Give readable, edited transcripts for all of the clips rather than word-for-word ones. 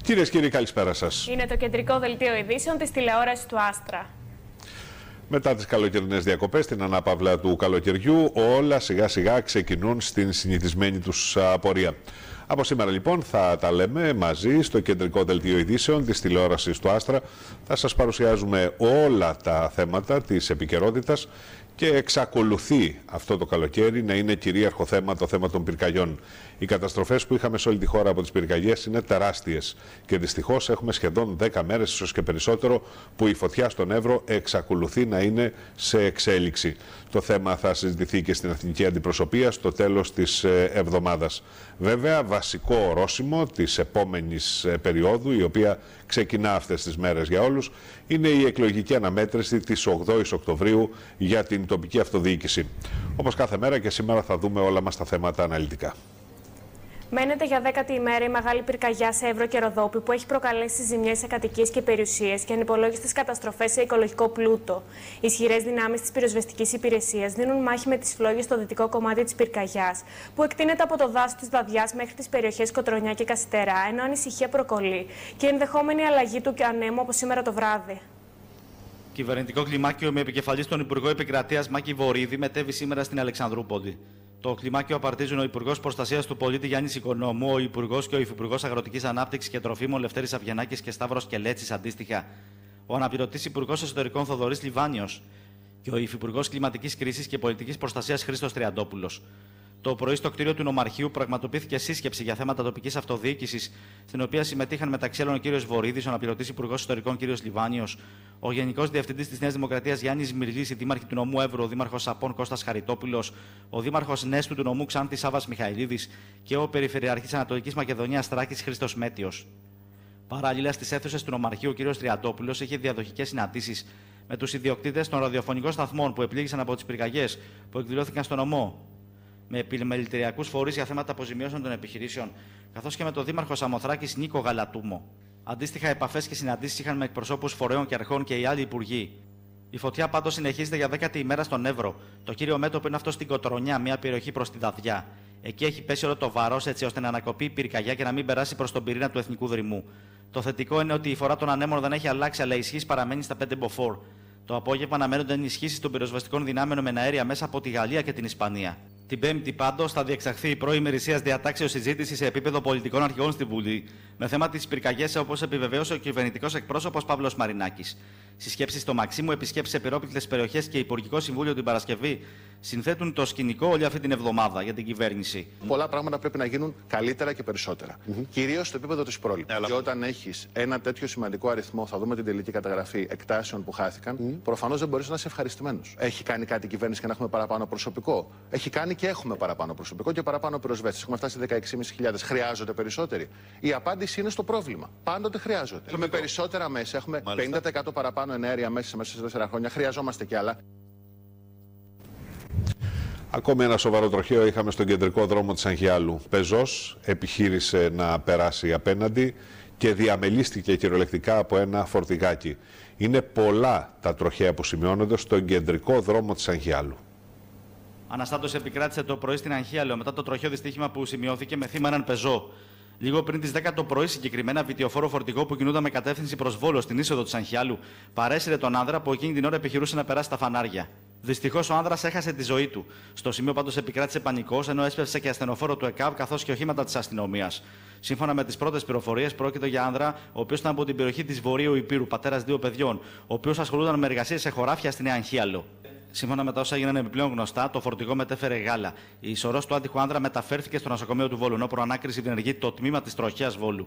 Κυρίες και κύριοι, καλησπέρα σας. Είναι το κεντρικό δελτίο ειδήσεων της τηλεόρασης του Άστρα. Μετά τις καλοκαιρινές διακοπές, την ανάπαυλα του καλοκαιριού, όλα σιγά σιγά ξεκινούν στην συνηθισμένη τους πορεία. Από σήμερα λοιπόν θα τα λέμε μαζί στο κεντρικό δελτίο ειδήσεων της τηλεόρασης του Άστρα. Θα σας παρουσιάζουμε όλα τα θέματα της επικαιρότητας και εξακολουθεί αυτό το καλοκαίρι να είναι κυρίαρχο θέμα το θέμα των πυρκαγιών. Οι καταστροφές που είχαμε σε όλη τη χώρα από τις πυρκαγιές είναι τεράστιες και δυστυχώς έχουμε σχεδόν 10 μέρες, ίσως και περισσότερο, που η φωτιά στον Εύρο εξακολουθεί να είναι σε εξέλιξη. Το θέμα θα συζητηθεί και στην Εθνική Αντιπροσωπεία στο τέλος της εβδομάδας. Βέβαια, βασικό ορόσημο της επόμενης περίοδου, η οποία ξεκινά αυτές τις μέρες για όλους, είναι η εκλογική αναμέτρηση της 8ης Οκτωβρίου για την τοπική αυτοδιοίκηση. Όπως κάθε μέρα και σήμερα θα δούμε όλα μας τα θέματα αναλυτικά. Μένεται για 10η ημέρα η μεγάλη πυρκαγιά σε Εύρο και Ροδόπη που έχει προκαλέσει ζημιές σε κατοικίες και περιουσίες και ανυπολόγιστες καταστροφές σε οικολογικό πλούτο. Ισχυρές δυνάμεις της πυροσβεστικής υπηρεσίας δίνουν μάχη με τις φλόγες στο δυτικό κομμάτι της πυρκαγιάς, που εκτείνεται από το δάσος της Δαδιάς μέχρι τις περιοχές Κοτρονιά και Κασιτερά, ενώ ανησυχία προκολεί και ενδεχόμενη αλλαγή του ανέμου από σήμερα το βράδυ. Κυβερνητικό κλιμάκιο με επικεφαλής τον Υπουργό Επικρατείας Μάκη Βορίδη μετέβη σήμερα στην Αλεξανδρούπολη. Το κλιμάκιο απαρτίζουν ο Υπουργός Προστασίας του Πολίτη Γιάννης Οικονόμου, ο Υπουργός και ο Υφυπουργός Αγροτικής Ανάπτυξης και Τροφίμων Λευτέρης Αυγενάκης και Σταύρος Κελέτσης αντίστοιχα, ο αναπληρωτής Υπουργός Εσωτερικών Θοδωρής Λιβάνιος και ο Υφυπουργός Κλιματικής Κρίσης και Πολιτικής Προστασίας Χρήστος Τριαντόπουλος. Το πρωί στο κτίριο του Νομαρχείου πραγματοποιήθηκε σύσκεψη για θέματα τοπικής αυτοδιοίκησης, στην οποία συμμετείχαν μεταξύ άλλων ο κ. Βορίδης, ο αναπληρωτής Υπουργός Ιστορικών κ. Λιβάνιος, ο Γενικός Διευθυντής της Νέας Δημοκρατίας Γιάννης Μυρλής, η Δήμαρχη του νομού Εύρου, ο Δήμαρχος Σαπών Κώστας Χαριτόπουλος, ο Δήμαρχος Νέστου του νομού Ξάνθης Σάββας Μιχαηλίδης και ο Περιφερειάρχης Ανατολικής Μακεδονίας Θράκης Χρήστος Μέτιος. Παράλληλα, στις αίθουσες του Νομαρχείου, ο κ. Τριαντόπουλος είχε διαδοχικές συναντήσεις με τους ιδιοκτήτες των ραδιοφωνικών σταθμών που επλήγησαν από τις πυρκαγιές που εκδηλώθηκαν στο νομό, με επιμελητηριακούς φορείς για θέματα αποζημιώσεων των επιχειρήσεων, καθώς και με τον Δήμαρχο Σαμοθράκης Νίκο Γαλατούμο. Αντίστοιχα, επαφές και συναντήσεις είχαν με εκπροσώπους φορέων και αρχών και οι άλλοι υπουργοί. Η φωτιά πάντως συνεχίζεται για 10η ημέρα στον Εύρο. Το κύριο μέτωπο είναι αυτό στην Κοτρονιά, μια περιοχή προς τη Δαδιά. Εκεί έχει πέσει όλο το βάρος έτσι ώστε να ανακοπεί η πυρκαγιά και να μην περάσει προς τον πυρήνα του Εθνικού Δρυμού. Το θετικό είναι ότι η φορά των ανέμων δεν έχει αλλάξει, αλλά η ισχύς παραμένει στα 5 μποφόρ. Το απόγευμα αναμένονται ενισχύσεις των πυροσβεστικών δυνάμεων με αέρια μέσα από τη Γαλλία και την Ισπανία. Την Πέμπτη, πάντως, θα διεξαχθεί η πρώη ημερησίας διατάξεως συζήτηση σε επίπεδο πολιτικών αρχηγών στη Βουλή, με θέμα τις πυρκαγιές, όπως επιβεβαίωσε ο κυβερνητικός εκπρόσωπος Παύλος Μαρινάκης. Συσκέψεις στο Μαξίμου, επισκέψεις σε πυρόπληκτες περιοχές και Υπουργικό Συμβούλιο την Παρασκευή συνθέτουν το σκηνικό όλη αυτή την εβδομάδα για την κυβέρνηση. Πολλά πράγματα πρέπει να γίνουν καλύτερα και περισσότερα. Κυρίως στο επίπεδο της πρόληψης. Και όταν έχεις ένα τέτοιο σημαντικό αριθμό, θα δούμε την τελική καταγραφή εκτάσεων που χάθηκαν, προφανώς δεν μπορείς να είσαι ευχαριστημένος. Έχει κάνει κάτι η κυβέρνηση και να έχουμε παραπάνω προσωπικό? Έχει κάνει και έχουμε παραπάνω προσωπικό και παραπάνω πυροσβέστες. Έχουμε φτάσει σε 16.500. Χρειάζονται περισσότεροι? Η απάντηση είναι στο πρόβλημα. Πάντοτε χρειάζονται. Έχουμε περισσότερα μέσα, έχουμε 50% παραπάνω ενέργεια μέσα σε 4 χρόνια. Χρειαζόμαστε κι άλλα. Ακόμη ένα σοβαρό τροχαίο είχαμε στον κεντρικό δρόμο της Αγιάλου. Πεζός επιχείρησε να περάσει απέναντι και διαμελίστηκε κυριολεκτικά από ένα φορτηγάκι. Είναι πολλά τα τροχαία που σημειώνονται στον κεντρικό δρόμο της Αγιάλου. Αναστάτως επικράτησε το πρωί στην Αγιάλου μετά το τροχαίο δυστύχημα που σημειώθηκε με θύμα έναν πεζό. Λίγο πριν τις 10 το πρωί, συγκεκριμένα βιτιοφόρο φορτηγό που κινούνταν με κατεύθυνση προς Βόλο στην είσοδο της Αγιάλου παρέσυρε τον άνδρα που εκείνη την ώρα επιχειρούσε να περάσει τα φανάρια. Δυστυχώς ο άνδρας έχασε τη ζωή του. Στο σημείο πάντως επικράτησε πανικός, ενώ έσπευσε και ασθενοφόρο του ΕΚΑΒ καθώς και οχήματα της αστυνομίας. Σύμφωνα με τις πρώτες πληροφορίες, πρόκειται για άνδρα ο οποίος ήταν από την περιοχή της Βορείου Υπήρου, πατέρας 2 παιδιών, ο οποίος ασχολούνταν με εργασίες σε χωράφια στη Νέα Αγιάλο. Σύμφωνα με τα όσα έγιναν επιπλέον γνωστά, το φορτηγό μετέφερε γάλα. Η ισορρός του άτυχου άνδρα μεταφέρθηκε στο νοσοκομείο του Βόλου, ενώ προανάκριση διενεργεί το τμήμα της τροχέας Βόλου.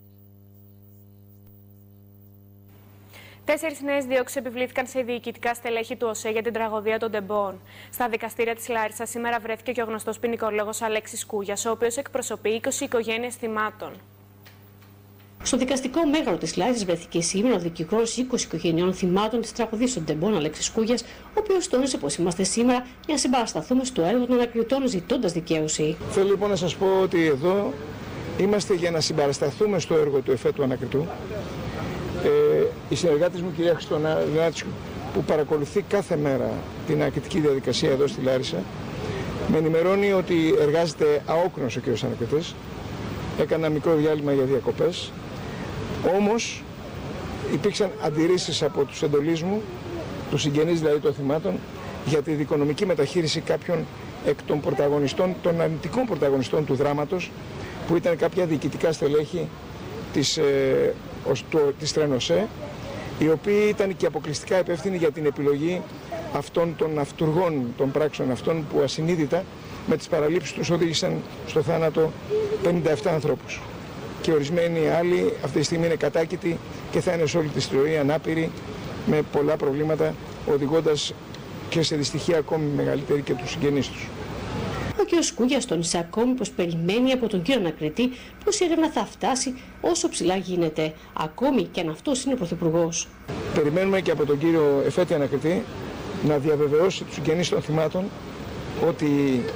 4 νέες διώξεις επιβλήθηκαν σε διοικητικά στελέχη του ΟΣΕ για την τραγωδία των Ντεμπών. Στα δικαστήρια της Λάρισσας σήμερα βρέθηκε και ο γνωστός ποινικολόγος Αλέξης Κούγιας, ο οποίος εκπροσωπεί 20 οικογένειες θυμάτων. Στο δικαστικό μέγαρο της Λάρισσας βρέθηκε σήμερα ο δικηγόρος 20 οικογενειών θυμάτων της τραγωδίας των Ντεμπών, Αλέξης Κούγιας, ο οποίος τόνισε πως είμαστε σήμερα για να συμπαρασταθούμε στο έργο των ανακριτών ζητώντας δικαίωση. Θέλω λοιπόν να σας πω ότι εδώ είμαστε για να συμπαρασταθούμε στο έργο του εφέτου ανακριτού. Οι συνεργάτες μου, κυρία Χριστονάτσου, που παρακολουθεί κάθε μέρα την ανακριτική διαδικασία εδώ στη Λάρισα, με ενημερώνει ότι εργάζεται αόκνος ο κύριος ανακριτής. Έκανα μικρό διάλειμμα για διακοπές. Όμως υπήρξαν αντιρρήσεις από τους εντολείς μου, τους συγγενείς δηλαδή των θυμάτων, για τη δικονομική μεταχείριση κάποιων εκ των πρωταγωνιστών, των αρνητικών πρωταγωνιστών του δράματος, που ήταν κάποια διοικητικά στελέχη της Τρενοσέ, οι οποίοι ήταν και αποκλειστικά υπεύθυνοι για την επιλογή αυτών των αυτουργών των πράξεων αυτών, που ασυνείδητα με τις παραλήψεις τους οδήγησαν στο θάνατο 57 ανθρώπους. Και ορισμένοι άλλοι αυτή τη στιγμή είναι κατάκητοι και θα είναι σε όλη τη ζωή ανάπηροι με πολλά προβλήματα, οδηγώντας και σε δυστυχία ακόμη μεγαλύτερη και τους συγγενείς τους. Ο κ. Σκούγιας τόνισε ακόμη πως περιμένει από τον κύριο ανακριτή πως η έρευνα θα φτάσει όσο ψηλά γίνεται, ακόμη και αν αυτός είναι πρωθυπουργός. Περιμένουμε και από τον κύριο εφέτη ανακριτή να διαβεβαιώσει τους συγγενείς των θυμάτων ότι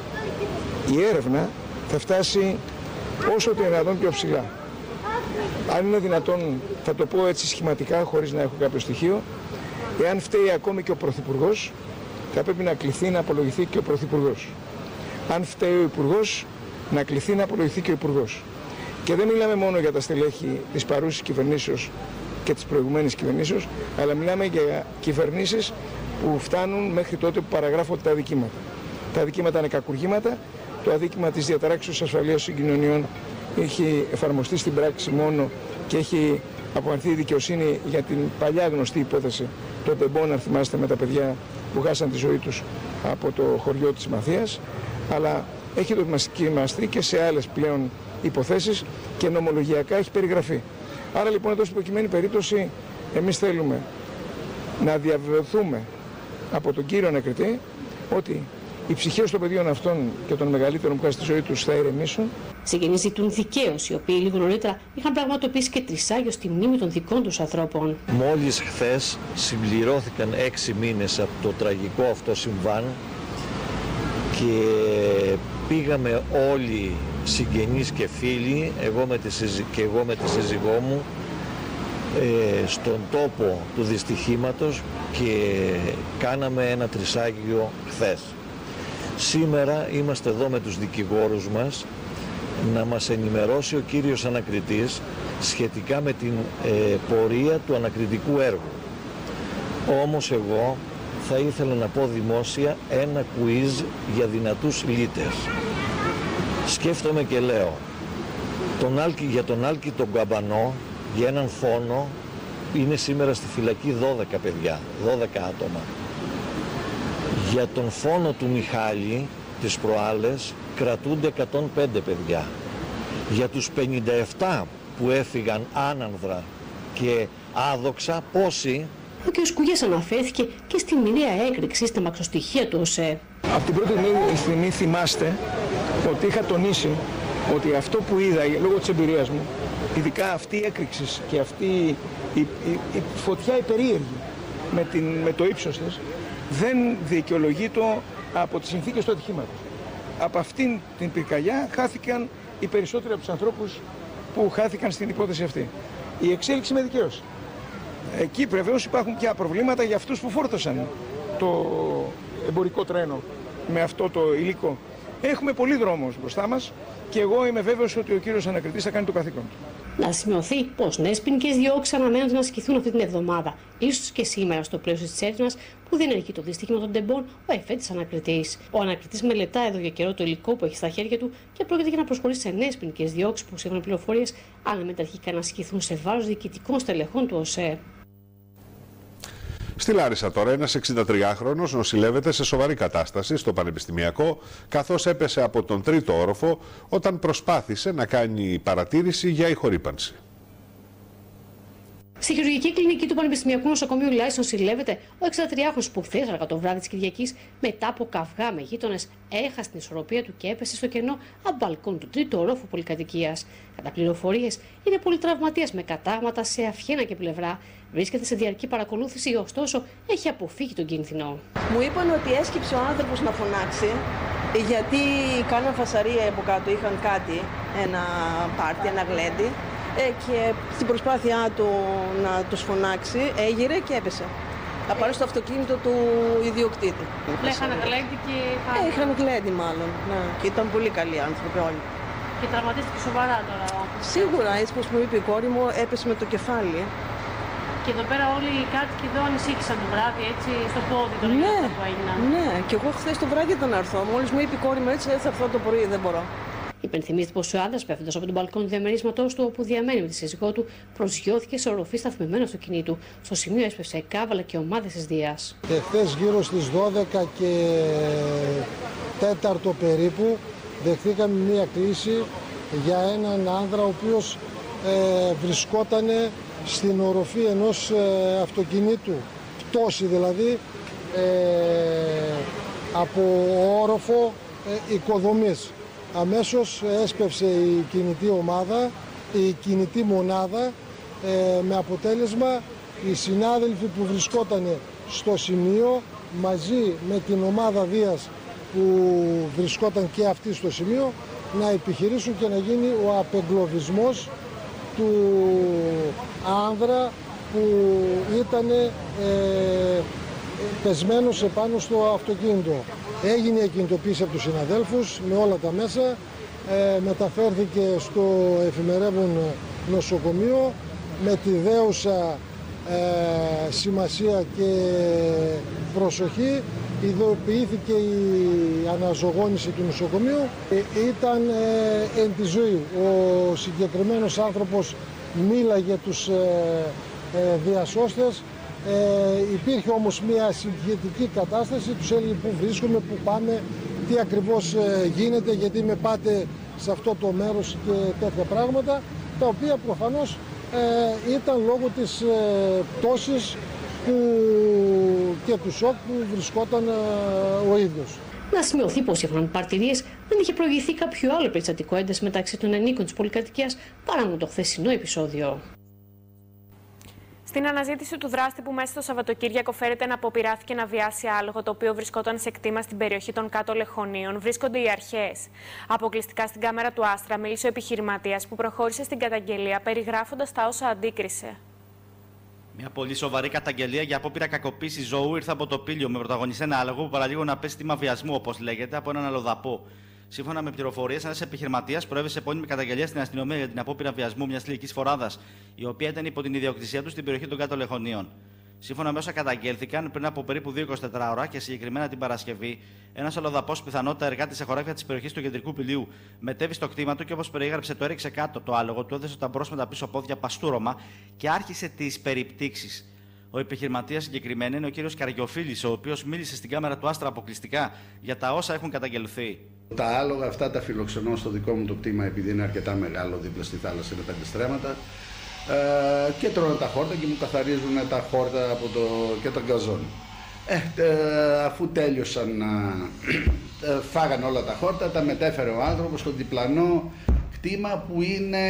η έρευνα θα φτάσει όσο το δυνατόν πιο ψηλά. Αν είναι δυνατόν, θα το πω έτσι σχηματικά, χωρίς να έχω κάποιο στοιχείο, εάν φταίει ακόμη και ο πρωθυπουργός, θα πρέπει να κληθεί να απολογηθεί και ο πρωθυπουργός. Αν φταίει ο υπουργός, να κληθεί να απολογηθεί και ο υπουργός. Και δεν μιλάμε μόνο για τα στελέχη της παρούσης κυβερνήσεως και της προηγουμένης κυβερνήσεως, αλλά μιλάμε για κυβερνήσεις που φτάνουν μέχρι τότε που παραγράφονται τα αδικήματα. Τα αδικήματα είναι κακουργήματα. Το αδίκημα της διαταράξεως ασφαλείας συγκοινωνιών έχει εφαρμοστεί στην πράξη μόνο και έχει απομονωθεί η δικαιοσύνη για την παλιά γνωστή υπόθεση των τεμπών, αν θυμάστε, με τα παιδιά που χάσαν τη ζωή τους από το χωριό της Μαθίας, αλλά έχει δοκιμαστεί και σε άλλες πλέον υποθέσεις και νομολογιακά έχει περιγραφεί. Άρα λοιπόν εδώ στην προκειμένη περίπτωση εμείς θέλουμε να διαβεβαιωθούμε από τον κύριο ανακριτή ότι οι ψυχές των παιδιών αυτών και των μεγαλύτερων που χάσαν τη ζωή τους θα ηρεμήσουν. Συγγενείς ζητούν δικαίωση, οι οποίοι λίγο νωρίτερα είχαν πραγματοποιήσει και τρισάγιο στη μνήμη των δικών τους ανθρώπων. Μόλις χθες συμπληρώθηκαν 6 μήνες από το τραγικό αυτό συμβάν και πήγαμε όλοι συγγενείς και φίλοι, εγώ με τη σύζυγό μου, στον τόπο του δυστυχήματος και κάναμε ένα τρισάγιο χθες. Σήμερα είμαστε εδώ με τους δικηγόρους μας να μας ενημερώσει ο κύριος ανακριτής σχετικά με την πορεία του ανακριτικού έργου. Όμως εγώ θα ήθελα να πω δημόσια ένα quiz για δυνατούς λύτες. Σκέφτομαι και λέω, για τον Άλκη τον Καμπανό, για έναν φόνο, είναι σήμερα στη φυλακή 12 παιδιά, 12 άτομα. Για τον φόνο του Μιχάλη, τις προάλλες, κρατούνται 105 παιδιά. Για τους 57 που έφυγαν άνανδρα και άδοξα, πόσοι? Ο κ. Σκούγιας αναφέρθηκε και στη μοιραία έκρηξη στα μαξοστοιχεία του ΟΣΕ. Από την πρώτη στιγμή θυμάστε ότι είχα τονίσει ότι αυτό που είδα λόγω της εμπειρίας μου, ειδικά αυτή η έκρηξη και αυτή η φωτιά η περίεργη με το ύψος της, δεν δικαιολογείται από τις συνθήκες του ατυχήματος. Από αυτήν την πυρκαγιά χάθηκαν οι περισσότεροι από τους ανθρώπους που χάθηκαν στην υπόθεση αυτή. Η εξέλιξη με δικαίωση. Εκεί βεβαίως υπάρχουν πια προβλήματα για αυτούς που φόρτωσαν το εμπορικό τρένο με αυτό το υλικό. Έχουμε πολύ δρόμο μπροστά μας και εγώ είμαι βέβαιος ότι ο κύριος ανακριτής θα κάνει το καθήκον του. Να σημειωθεί πως νέες ποινικές διώξεις αναμένονται να ασκηθούν αυτή την εβδομάδα, ίσως και σήμερα στο πλαίσιο της έρευνας που δεν έχει το δυστύχημα των τεμπών ο εφέτης ανακριτής. Ο ανακριτής μελετά εδώ για καιρό το υλικό που έχει στα χέρια του και πρόκειται για να προσχωρήσει σε νέες ποινικές διώξεις που σύμφωνα πληροφορίες αναμένεται αρχικά να ασκηθούν σε βάρος διοικητικών στελεχών του ΟΣΕ. Στη Λάρισα τώρα ένας 63χρονος νοσηλεύεται σε σοβαρή κατάσταση στο Πανεπιστημιακό, καθώς έπεσε από τον 3ο όροφο όταν προσπάθησε να κάνει παρατήρηση για ηχορύπανση. Στη χειρουργική κλινική του Πανεπιστημιακού Νοσοκομείου Λάρισας νοσηλεύεται ο 63χρονος που χθες αργά το βράδυ της Κυριακής, μετά από καυγά με γείτονες, έχασε την ισορροπία του και έπεσε στο κενό από μπαλκόν του 3ου ορόφου πολυκατοικίας. Κατά πληροφορίες, είναι πολυτραυματίας με κατάγματα σε αυχένα και πλευρά. Βρίσκεται σε διαρκή παρακολούθηση, ωστόσο έχει αποφύγει τον κίνδυνο. Μου είπαν ότι έσκυψε ο άνθρωπος να φωνάξει, γιατί κάναν φασαρία από κάτω, είχαν κάτι, ένα πάρτι, ένα γλέντι. Και στην προσπάθειά του να τους φωνάξει έγειρε και έπεσε. Απάνω στο αυτοκίνητο του ιδιοκτήτη. Είχαν γλέντι και... Είχαν γλέντι μάλλον, ναι. Και ήταν πολύ καλοί άνθρωποι όλοι. Και τραυματίστηκε σοβαρά τώρα. Σίγουρα, έτσι πως μου είπε η κόρη μου, έπεσε με το κεφάλι. Και εδώ πέρα όλοι οι κάτοικοι εδώ ανησύχησαν το βράδυ, έτσι, στο πόδι τώρα για αυτά που έγιναν. Ναι, και εγώ χθες το βράδυ ήταν να έρθω. Μόλις μου είπε η κόρη μου έτσι, θα έρθω το πρωί, δεν μπορώ. Υπενθυμίζεται πως ο άντρας, πέφτοντας από τον μπαλκόν του διαμερίσματός του, όπου διαμένει με τη σύζυγό του, προσγειώθηκε σε οροφή σταθμημένο αυτοκινήτου. Στο σημείο έσπευσε κάβαλα και ομάδες της Δίας. Χθες γύρω στις 12 και 4 περίπου δεχτήκαμε μία κλήση για έναν άνδρα ο οποίος βρισκόταν στην οροφή ενός αυτοκινήτου, πτώση δηλαδή, από όροφο οικοδομής. Αμέσως έσπευσε η κινητή ομάδα, η κινητή μονάδα, με αποτέλεσμα οι συνάδελφοι που βρισκόταν στο σημείο μαζί με την ομάδα Δίας που βρισκόταν και αυτοί στο σημείο να επιχειρήσουν και να γίνει ο απεγκλωβισμός του άνδρα που ήταν πεσμένος επάνω στο αυτοκίνητο. Έγινε η κινητοποίηση από τους συναδέλφους με όλα τα μέσα, μεταφέρθηκε στο εφημερεύον νοσοκομείο με τη δέουσα σημασία και προσοχή. Ειδοποιήθηκε η αναζωογόνηση του νοσοκομείου. Ήταν εν τη ζωή. Ο συγκεκριμένος άνθρωπος μίλαγε τους διασώστες. Υπήρχε όμως μια συγχετική κατάσταση, τους έλεγε πού βρίσκομαι, πού πάμε, τι ακριβώς γίνεται, γιατί με πάτε σε αυτό το μέρος και τέτοια πράγματα, τα οποία προφανώς ήταν λόγω της πτώσης και του σοκ που βρισκόταν ο ίδιος. Να σημειωθεί πως σύμφωνα με μαρτυρίες δεν είχε προηγηθεί κάποιο άλλο περιστατικό ένταση μεταξύ των ενίκων της πολυκατοικίας παρά με το χθεσινό επεισόδιο. Στην αναζήτηση του δράστη που μέσα στο Σαββατοκύριακο φέρεται να αποπειράθηκε να βιάσει άλογο το οποίο βρισκόταν σε κτήμα στην περιοχή των Κάτω Λεχωνίων, βρίσκονται οι αρχές. Αποκλειστικά στην κάμερα του Άστρα μίλησε ο επιχειρηματίας που προχώρησε στην καταγγελία περιγράφοντας τα όσα αντίκρισε. Μια πολύ σοβαρή καταγγελία για απόπειρα κακοποίηση ζώου ήρθε από το Πήλιο με πρωταγωνιστή ένα άλογο που παραλίγο να πέσει θύμα βιασμού, όπως λέγεται, από έναν αλλοδαπό. Σύμφωνα με πληροφορίες, ένας επιχειρηματίας προέβησε επώνυμη καταγγελία στην αστυνομία για την απόπειρα βιασμού μιας λυκής φοράδας, η οποία ήταν υπό την ιδιοκτησία του στην περιοχή των Κάτω Λεχωνίων. Σύμφωνα με όσα καταγγέλθηκαν, πριν από περίπου 2-24 ώρα και συγκεκριμένα την Παρασκευή, ένας αλλοδαπός, πιθανότητα εργάτης σε χωράφια της περιοχής του Κεντρικού Πηλίου, μετέβη στο κτήμα του και όπως περιέγραψε, το έριξε κάτω το άλογο, του έδεσε τα μπρος με τα πίσω πόδια παστούρωμα και άρχισε τις περιπτύξεις. Ο επιχειρηματίας συγκεκριμένα είναι ο κύριος Καριοφίλης, ο οποίος μίλησε στην κάμερα του Άστρα αποκλειστικά για τα όσα έχουν καταγγελθεί. Τα άλογα αυτά τα φιλοξενώ στο δικό μου το κτήμα, επειδή είναι αρκετά μεγάλο, δίπλα στη θάλασσα, είναι 5 στρέμματα. Και τρώνε τα χόρτα και μου καθαρίζουν τα χόρτα και τον γκαζόν. Αφού τέλειωσαν, φάγανε όλα τα χόρτα, τα μετέφερε ο άνθρωπος στο διπλανό κτήμα που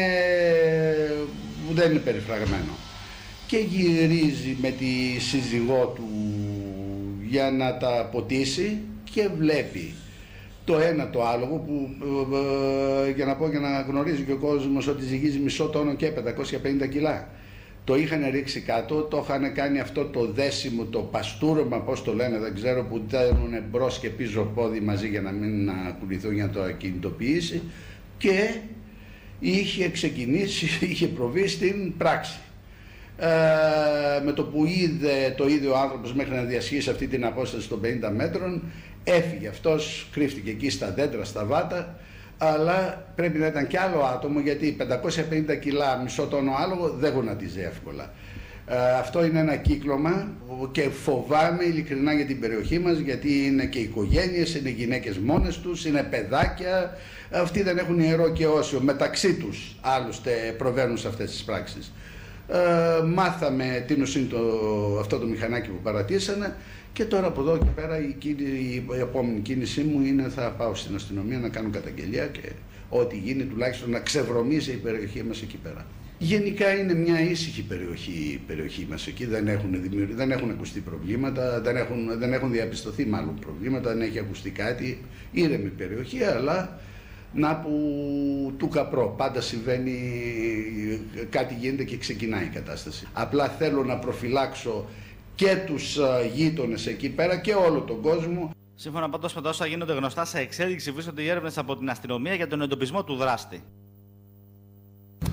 δεν είναι περιφραγμένο. Και γυρίζει με τη σύζυγό του για να τα ποτίσει και βλέπει το ένα το άλογο που, για να πω και να γνωρίζει και ο κόσμος, ότι ζυγίζει μισό τόνο και 550 κιλά. Το είχαν ρίξει κάτω, το είχαν κάνει αυτό το δέσιμο, το παστούρωμα, πώς το λένε, δεν ξέρω, που δένουν μπρος και πίσω πόδι μαζί για να μην ακουμπηθούν για να το ακινητοποιήσει, και είχε ξεκινήσει, είχε προβεί στην πράξη. Με το που είδε το ίδιο άνθρωπος μέχρι να διασχίσει αυτή την απόσταση των 50 μέτρων, έφυγε αυτός, κρύφτηκε εκεί στα δέντρα, στα βάτα, αλλά πρέπει να ήταν κι άλλο άτομο, γιατί 550 κιλά μισό τόνο άλογο δεν γονατίζει εύκολα. Αυτό είναι ένα κύκλωμα και φοβάμαι ειλικρινά για την περιοχή μας, γιατί είναι και οικογένειες, είναι γυναίκες μόνες τους, είναι παιδάκια, αυτοί δεν έχουν ιερό και όσιο, μεταξύ τους άλλωστε προβαίνουν σε αυτές τις πράξεις. Μάθαμε τι είναι αυτό το μηχανάκι που παρατήσανε και τώρα από εδώ και πέρα η επόμενη κίνησή μου είναι θα πάω στην αστυνομία να κάνω καταγγελία και ό,τι γίνει τουλάχιστον να ξεβρωμίσει η περιοχή μας εκεί πέρα. Γενικά είναι μια ήσυχη η περιοχή μας εκεί, δεν έχουν ακουστεί προβλήματα, δεν έχουν διαπιστωθεί μάλλον προβλήματα, δεν έχει ακουστεί κάτι, ήρεμη περιοχή, αλλά να που του καπρό, πάντα συμβαίνει, κάτι γίνεται και ξεκινάει η κατάσταση. Απλά θέλω να προφυλάξω και τους γείτονες εκεί πέρα και όλο τον κόσμο. Σύμφωνα πάντως με τα όσα γίνονται γνωστά, σε εξέλιξη βρίσκονται οι έρευνες από την αστυνομία για τον εντοπισμό του δράστη.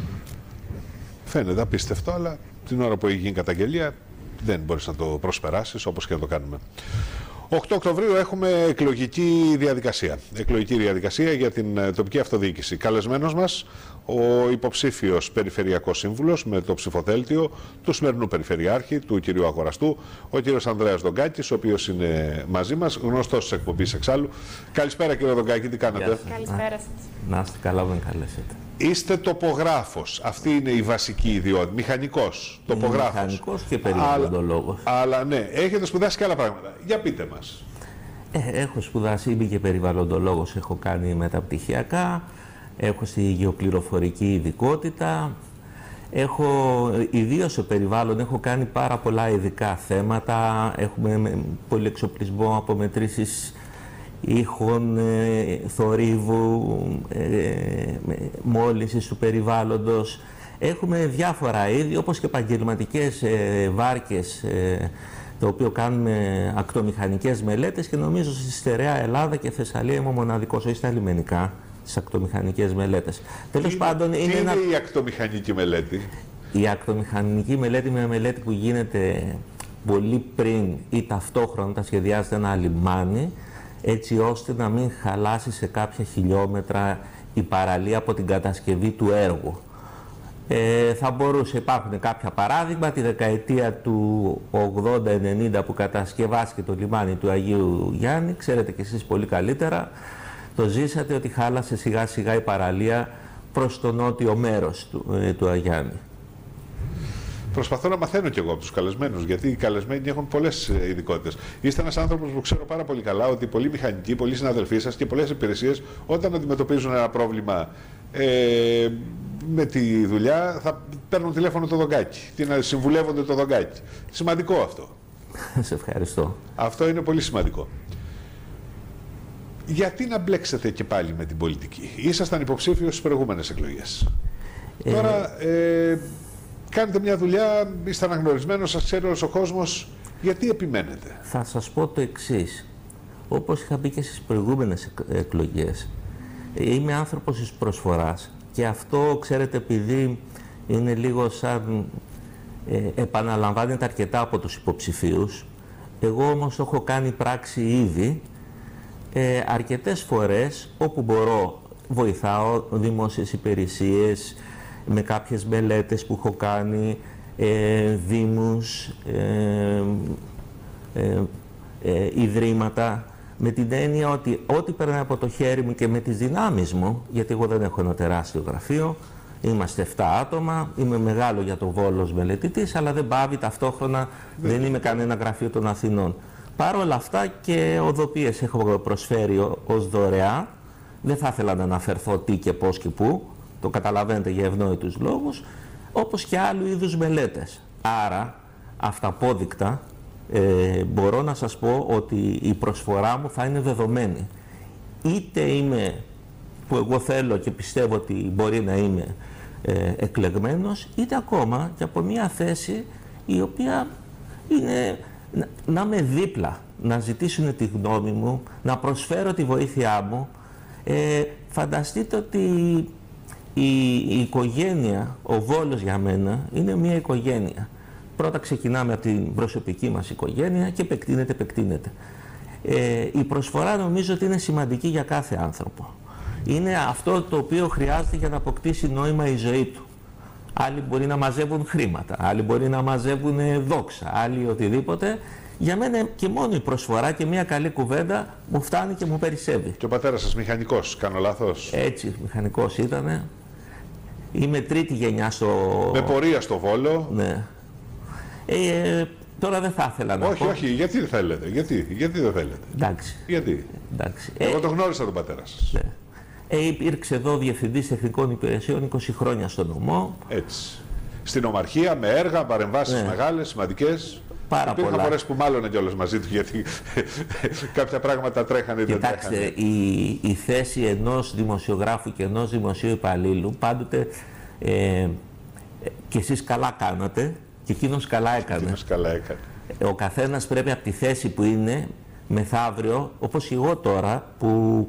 Φαίνεται απίστευτο, αλλά την ώρα που έχει γίνει καταγγελία δεν μπορείς να το προσπεράσεις, όπως και να το κάνουμε. 8 Οκτωβρίου έχουμε εκλογική διαδικασία. Εκλογική διαδικασία για την τοπική αυτοδιοίκηση. Καλεσμένος μας ο υποψήφιος περιφερειακός σύμβουλος με το ψηφοδέλτιο του σημερινού περιφερειάρχη, του κυρίου Αγοραστού, ο κύριος Ανδρέας Δογκάκης, ο οποίος είναι μαζί μας, γνωστός της εκπομπής εξάλλου. Καλησπέρα κύριε Δογκάκη, τι κάνετε? Καλησπέρα σας. Να είστε καλά, δεν καλέσετε. Είστε τοπογράφος. Αυτή είναι η βασική ιδιότητα. Μηχανικός, τοπογράφος. Μηχανικός και περιβαλλοντολόγος. Αλλά ναι, έχετε σπουδάσει και άλλα πράγματα. Για πείτε μας. Έχω σπουδάσει, είμαι και περιβαλλοντολόγος. Έχω κάνει μεταπτυχιακά. Έχω στη γεωπληροφορική ειδικότητα. Ιδίως στο περιβάλλον, έχω κάνει πάρα πολλά ειδικά θέματα. Έχουμε πολυεξοπλισμό, απομετρήσεις ήχων, θορύβου, μόλυνσης του περιβάλλοντος. Έχουμε διάφορα είδη, όπως και επαγγελματικές βάρκες, το οποίο κάνουμε ακτομηχανικές μελέτες, και νομίζω στη στερεά Ελλάδα και Θεσσαλία είμαι ο μοναδικός, όχι στα λιμενικά, στις ακτομηχανικές μελέτες. Τέλος πάντων, τι είναι η ακτομηχανική μελέτη? Η ακτομηχανική μελέτη είναι μια μελέτη που γίνεται πολύ πριν ή ταυτόχρονα όταν σχεδιάζεται ένα λιμάνι, έτσι ώστε να μην χαλάσει σε κάποια χιλιόμετρα η παραλία από την κατασκευή του έργου. Θα μπορούσε, υπάρχουν κάποια παράδειγμα, τη δεκαετία του 80-90 που κατασκευάστηκε το λιμάνι του Αγίου Γιάννη, ξέρετε κι εσείς πολύ καλύτερα, το ζήσατε ότι χάλασε σιγά σιγά η παραλία προς το νότιο μέρος του Αγιάννη. Προσπαθώ να μαθαίνω κι εγώ από τους καλεσμένους, γιατί οι καλεσμένοι έχουν πολλές ειδικότητες. Είστε ένας άνθρωπος που ξέρω πάρα πολύ καλά ότι πολλοί μηχανικοί, πολλοί συναδελφοί σας και πολλές υπηρεσίες, όταν αντιμετωπίζουν ένα πρόβλημα με τη δουλειά, θα παίρνουν τηλέφωνο το Δογκάκη, να συμβουλεύονται το Δογκάκη. Σημαντικό αυτό. Σε ευχαριστώ. Αυτό είναι πολύ σημαντικό. Γιατί να μπλέξετε και πάλι με την πολιτική? Ήσασταν υποψήφιος στις προηγούμενες εκλογές. Τώρα κάνετε μια δουλειά, είστε αναγνωρισμένος, σας ξέρει όλος ο κόσμος. Γιατί επιμένετε? Θα σας πω το εξής. Όπως είχα πει και στις προηγούμενες εκλογές, είμαι άνθρωπος της προσφοράς, και αυτό, ξέρετε, επειδή είναι λίγο σαν επαναλαμβάνεται αρκετά από τους υποψηφίους, εγώ όμως το έχω κάνει πράξη ήδη αρκετές φορές. Όπου μπορώ βοηθάω δημόσιες υπηρεσίες με κάποιες μελέτες που έχω κάνει, δήμους, ιδρύματα, με την έννοια ότι ό,τι περνάει από το χέρι μου και με τις δυνάμεις μου, γιατί εγώ δεν έχω ένα τεράστιο γραφείο, είμαστε 7 άτομα, είμαι μεγάλο για το Βόλος μελετητής, αλλά δεν πάβει ταυτόχρονα, δεν είμαι κανένα γραφείο των Αθηνών. Παρ' όλα αυτά και οδοποιίες έχω προσφέρει ως δωρεά. Δεν θα ήθελα να αναφερθώ τι και πώς και πού, το καταλαβαίνετε για ευνόητους λόγους, όπως και άλλου είδους μελέτες. Άρα, αυταπόδεικτα, μπορώ να σας πω ότι η προσφορά μου θα είναι δεδομένη. Είτε είμαι, που εγώ θέλω και πιστεύω ότι μπορεί να είμαι εκλεγμένος, είτε ακόμα και από μια θέση η οποία είναι να είμαι δίπλα, να ζητήσουν τη γνώμη μου, να προσφέρω τη βοήθειά μου. Φανταστείτε ότι η οικογένεια, ο Βόλος για μένα, είναι μια οικογένεια. Πρώτα ξεκινάμε από την προσωπική μας οικογένεια και επεκτείνεται. Η προσφορά νομίζω ότι είναι σημαντική για κάθε άνθρωπο. Είναι αυτό το οποίο χρειάζεται για να αποκτήσει νόημα η ζωή του. Άλλοι μπορεί να μαζεύουν χρήματα, άλλοι μπορεί να μαζεύουν δόξα, άλλοι οτιδήποτε. Για μένα και μόνο η προσφορά και μια καλή κουβέντα μου φτάνει και μου περισσεύει. Και ο πατέρας σας μηχανικός, κάνω λάθος? Έτσι, μηχανικός ήτανε. Είμαι τρίτη γενιά στο... Με πορεία στο Βόλο. Ναι. Τώρα δεν θα ήθελα να πω. Όχι, γιατί δεν θέλετε, γιατί δεν θέλετε? Εντάξει. Γιατί? Εντάξει. Εγώ το γνώρισα τον πατέρα σας. Ναι. Υπήρξε εδώ διευθυντής τεχνικών υπηρεσιών 20 χρόνια στο νομό. Έτσι. Στην Ομαρχία με έργα, παρεμβάσεις μεγάλες, σημαντικές. Πάρα πολλά. Υπήρχαν φορές που μάλλον κιόλας μαζί του, γιατί κάποια πράγματα τρέχανε ή δεν τρέχανε. Κοιτάξτε, η θέση ενός δημοσιογράφου και ενός δημοσίου υπαλλήλου πάντοτε και εσείς καλά κάνατε και εκείνος καλά έκανε. Ο καθένας πρέπει από τη θέση που είναι μεθαύριο, όπως εγώ τώρα που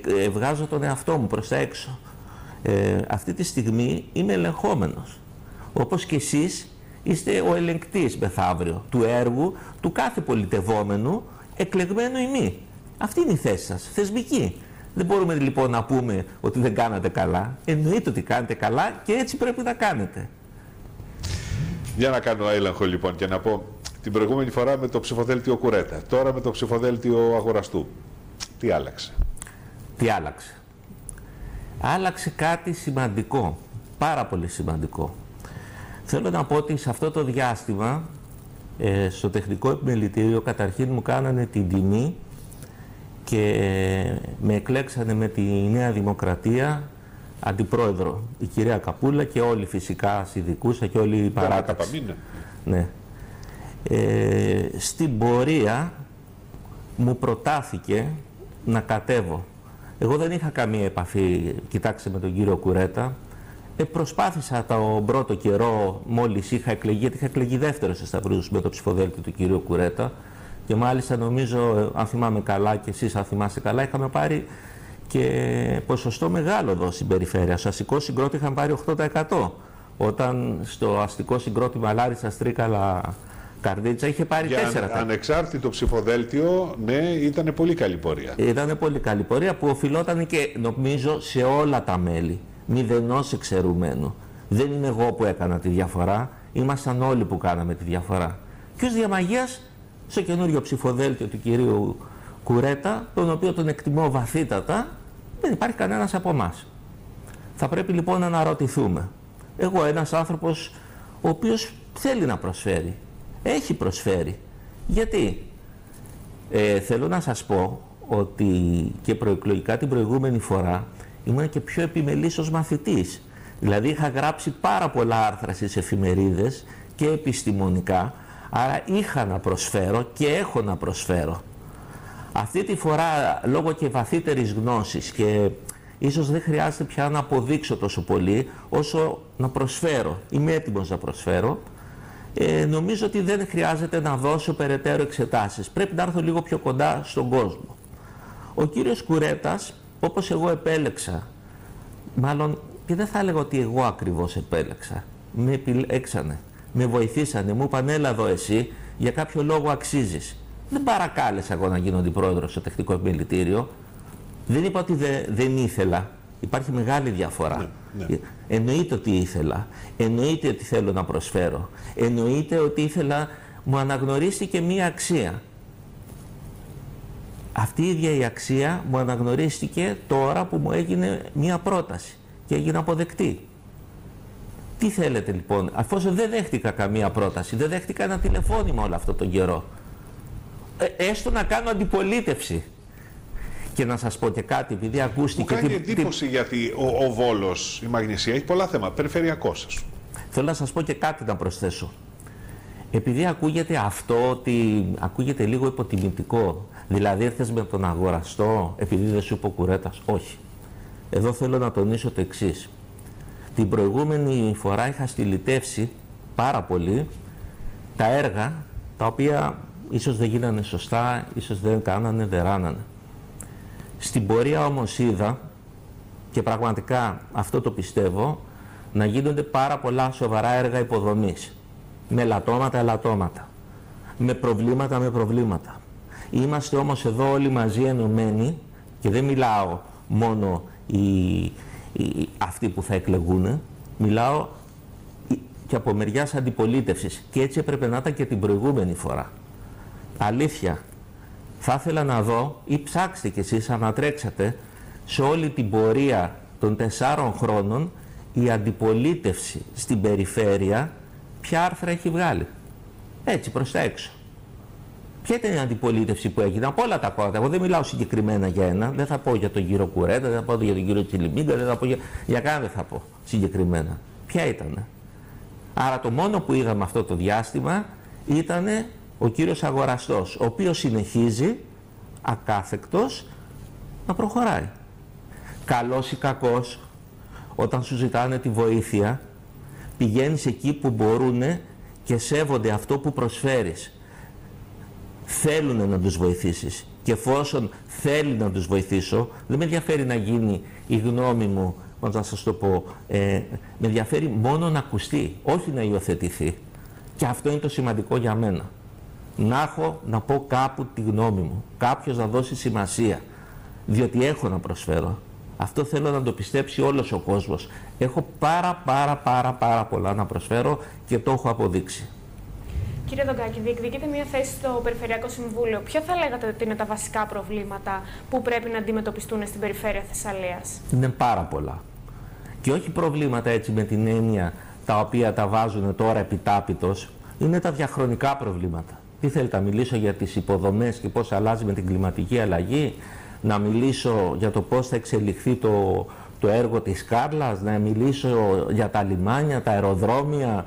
βγάζω τον εαυτό μου προς τα έξω. Αυτή τη στιγμή είμαι ελεγχόμενος. Όπως και εσείς είστε ο ελεγκτής μεθαύριο του έργου του κάθε πολιτευόμενου, εκλεγμένου ή μη. Αυτή είναι η θέση σας, θεσμική. Δεν μπορούμε λοιπόν να πούμε ότι δεν κάνατε καλά. Εννοείται ότι κάνετε καλά και έτσι πρέπει να κάνετε. Για να κάνω έλεγχο λοιπόν και να πω την προηγούμενη φορά με το ψηφοδέλτιο Κουρέτα, τώρα με το ψηφοδέλτιο Αγοραστού. Τι άλλαξε? Τι άλλαξε? Άλλαξε κάτι σημαντικό, πάρα πολύ σημαντικό. Θέλω να πω ότι σε αυτό το διάστημα στο τεχνικό επιμελητήριο καταρχήν μου κάνανε την τιμή και με εκλέξανε με τη Νέα Δημοκρατία αντιπρόεδρο η κυρία Καπούλα και όλοι φυσικά συνδικούσα και όλοι οι παράταξη. Ναι. Στην πορεία μου προτάθηκε να κατέβω. Εγώ δεν είχα καμία επαφή, κοιτάξτε, με τον κύριο Κουρέτα. Προσπάθησα τον πρώτο καιρό, μόλις είχα εκλεγεί, γιατί είχα εκλεγεί δεύτερος σε Σταυρίδους με το ψηφοδέλτιο του κυρίου Κουρέτα και μάλιστα νομίζω, αν θυμάμαι καλά και εσείς αν θυμάστε καλά, είχαμε πάρει και ποσοστό μεγάλο εδώ στην περιφέρεια. Στο αστικό συγκρότημα είχαν πάρει 8%. Όταν στο αστικό συγκρότημα Λάρισσας, Τρίκαλα, Καρδίτσα είχε πάρει 4%. Ανεξάρτητο ψηφοδέλτιο, ναι, ήταν πολύ καλή πορεία. Ήταν πολύ καλή πορεία που οφειλόταν και νομίζω σε όλα τα μέλη. Μηδενός εξαιρουμένου. Δεν είμαι εγώ που έκανα τη διαφορά, ήμασταν όλοι που κάναμε τη διαφορά. Και ως διαμαγείας, στο καινούριο ψηφοδέλτιο του κυρίου Κουρέτα, τον οποίο τον εκτιμώ βαθύτατα, δεν υπάρχει κανένας από εμάς. Θα πρέπει λοιπόν να αναρωτηθούμε. Εγώ ένας άνθρωπος ο οποίος θέλει να προσφέρει, έχει προσφέρει. Γιατί? Θέλω να σας πω ότι και προεκλογικά την προηγούμενη φορά ήμουν και πιο επιμελής ως μαθητής. Δηλαδή είχα γράψει πάρα πολλά άρθρα στις εφημερίδες και επιστημονικά, άρα είχα να προσφέρω και έχω να προσφέρω. Αυτή τη φορά, λόγω και βαθύτερης γνώσης και ίσως δεν χρειάζεται πια να αποδείξω τόσο πολύ όσο να προσφέρω, είμαι έτοιμος να προσφέρω, νομίζω ότι δεν χρειάζεται να δώσω περαιτέρω εξετάσεις. Πρέπει να έρθω λίγο πιο κοντά στον κόσμο. Ο κύριος Κουρέτας, όπως εγώ επέλεξα, μάλλον και δεν θα έλεγα ότι εγώ ακριβώς επέλεξα, με επιλέξανε, με βοηθήσανε, μου είπαν έλα εδώ εσύ, για κάποιο λόγο αξίζεις. Δεν παρακάλεσα εγώ να γίνω αντιπρόεδρος στο τεχνικό επιμελητήριο, δεν είπα ότι δεν ήθελα, υπάρχει μεγάλη διαφορά. Ναι. Εννοείται ότι ήθελα, εννοείται ότι θέλω να προσφέρω, εννοείται ότι ήθελα, μου αναγνωρίστηκε μία αξία. Αυτή η ίδια η αξία μου αναγνωρίστηκε τώρα που μου έγινε μία πρόταση και έγινε αποδεκτή. Τι θέλετε λοιπόν, αφόσον δεν δέχτηκα καμία πρόταση, δεν δέχτηκα ένα τηλεφώνημα όλο αυτό τον καιρό. Έστω να κάνω αντιπολίτευση. Και να σας πω και κάτι, επειδή ακούστηκε... Μου κάνει εντύπωση γιατί ο Βόλος, η Μαγνησία, έχει πολλά θέματα, περιφερειακό σας. Θέλω να σας πω και κάτι να προσθέσω. Επειδή ακούγεται αυτό ότι ακούγεται λίγο υποτιμητικό, δηλαδή ήρθες με τον Αγοραστό επειδή δεν σου είπε ο Κουρέτας. Όχι. Εδώ θέλω να τονίσω το εξής. Την προηγούμενη φορά είχα στυλιτεύσει πάρα πολύ τα έργα τα οποία ίσως δεν γίνανε σωστά, ίσως δεν κάνανε, δεν ράνανε. Στην πορεία όμως είδα, και πραγματικά αυτό το πιστεύω, να γίνονται πάρα πολλά σοβαρά έργα υποδομής. Με ελαττώματα, με προβλήματα. Είμαστε όμως εδώ όλοι μαζί ενωμένοι και δεν μιλάω μόνο αυτοί που θα εκλεγούν, μιλάω και από μεριάς αντιπολίτευσης και έτσι έπρεπε να ήταν και την προηγούμενη φορά. Αλήθεια, θα ήθελα να δω ή ψάξτε κι εσείς, ανατρέξατε σε όλη την πορεία των 4 χρόνων η αντιπολίτευση στην περιφέρεια ποια άρθρα έχει βγάλει. Έτσι προς τα έξω. Ποια ήταν η αντιπολίτευση που έγινε από όλα τα κόμματα. Εγώ δεν μιλάω συγκεκριμένα για ένα, δεν θα πω για τον κύριο Κουρέτα, δεν θα πω για τον κύριο Τσιλιμίγκα, δεν θα πω για κανένα, δεν θα πω συγκεκριμένα. Ποια ήταν? Άρα το μόνο που είδαμε αυτό το διάστημα ήταν ο κύριος Αγοραστός, ο οποίος συνεχίζει ακάθεκτος να προχωράει. Καλός ή κακός, όταν σου ζητάνε τη βοήθεια, πηγαίνεις εκεί που μπορούν και σέβονται αυτό που προσφέρεις. Θέλουν να τους βοηθήσεις και εφόσον θέλει να τους βοηθήσω, δεν με ενδιαφέρει να γίνει η γνώμη μου πώς να σας το πω, με ενδιαφέρει μόνο να ακουστεί, όχι να υιοθετηθεί. Και αυτό είναι το σημαντικό για μένα. Να έχω να πω κάπου τη γνώμη μου, κάποιος να δώσει σημασία, διότι έχω να προσφέρω. Αυτό θέλω να το πιστέψει όλος ο κόσμος. Έχω πάρα πολλά να προσφέρω και το έχω αποδείξει. Κύριε Δογκάκη, διεκδικείτε μια θέση στο Περιφερειακό Συμβούλιο. Ποιο θα λέγατε ότι είναι τα βασικά προβλήματα που πρέπει να αντιμετωπιστούν στην περιφέρεια Θεσσαλίας? Είναι πάρα πολλά. Και όχι προβλήματα έτσι με την έννοια τα οποία τα βάζουν τώρα επιτάπητος, είναι τα διαχρονικά προβλήματα. Τι θέλετε, να μιλήσω για τις υποδομές και πώς αλλάζει με την κλιματική αλλαγή, να μιλήσω για το πώς θα εξελιχθεί το έργο της Κάρλας, να μιλήσω για τα λιμάνια, τα αεροδρόμια,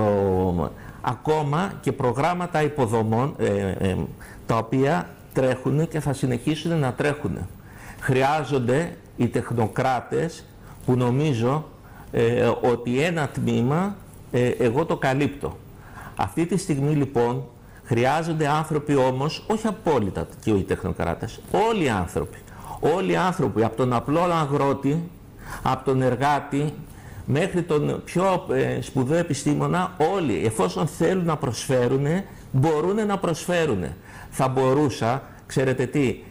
ακόμα και προγράμματα υποδομών τα οποία τρέχουν και θα συνεχίσουν να τρέχουν. Χρειάζονται οι τεχνοκράτες που νομίζω ότι ένα τμήμα εγώ το καλύπτω. Αυτή τη στιγμή λοιπόν χρειάζονται άνθρωποι όμως, όχι απόλυτα και οι τεχνοκράτες, όλοι οι άνθρωποι. Όλοι οι άνθρωποι, από τον απλό αγρότη, από τον εργάτη, μέχρι τον πιο σπουδαίο επιστήμονα, όλοι, εφόσον θέλουν να προσφέρουν, μπορούν να προσφέρουν. Θα μπορούσα, ξέρετε τι,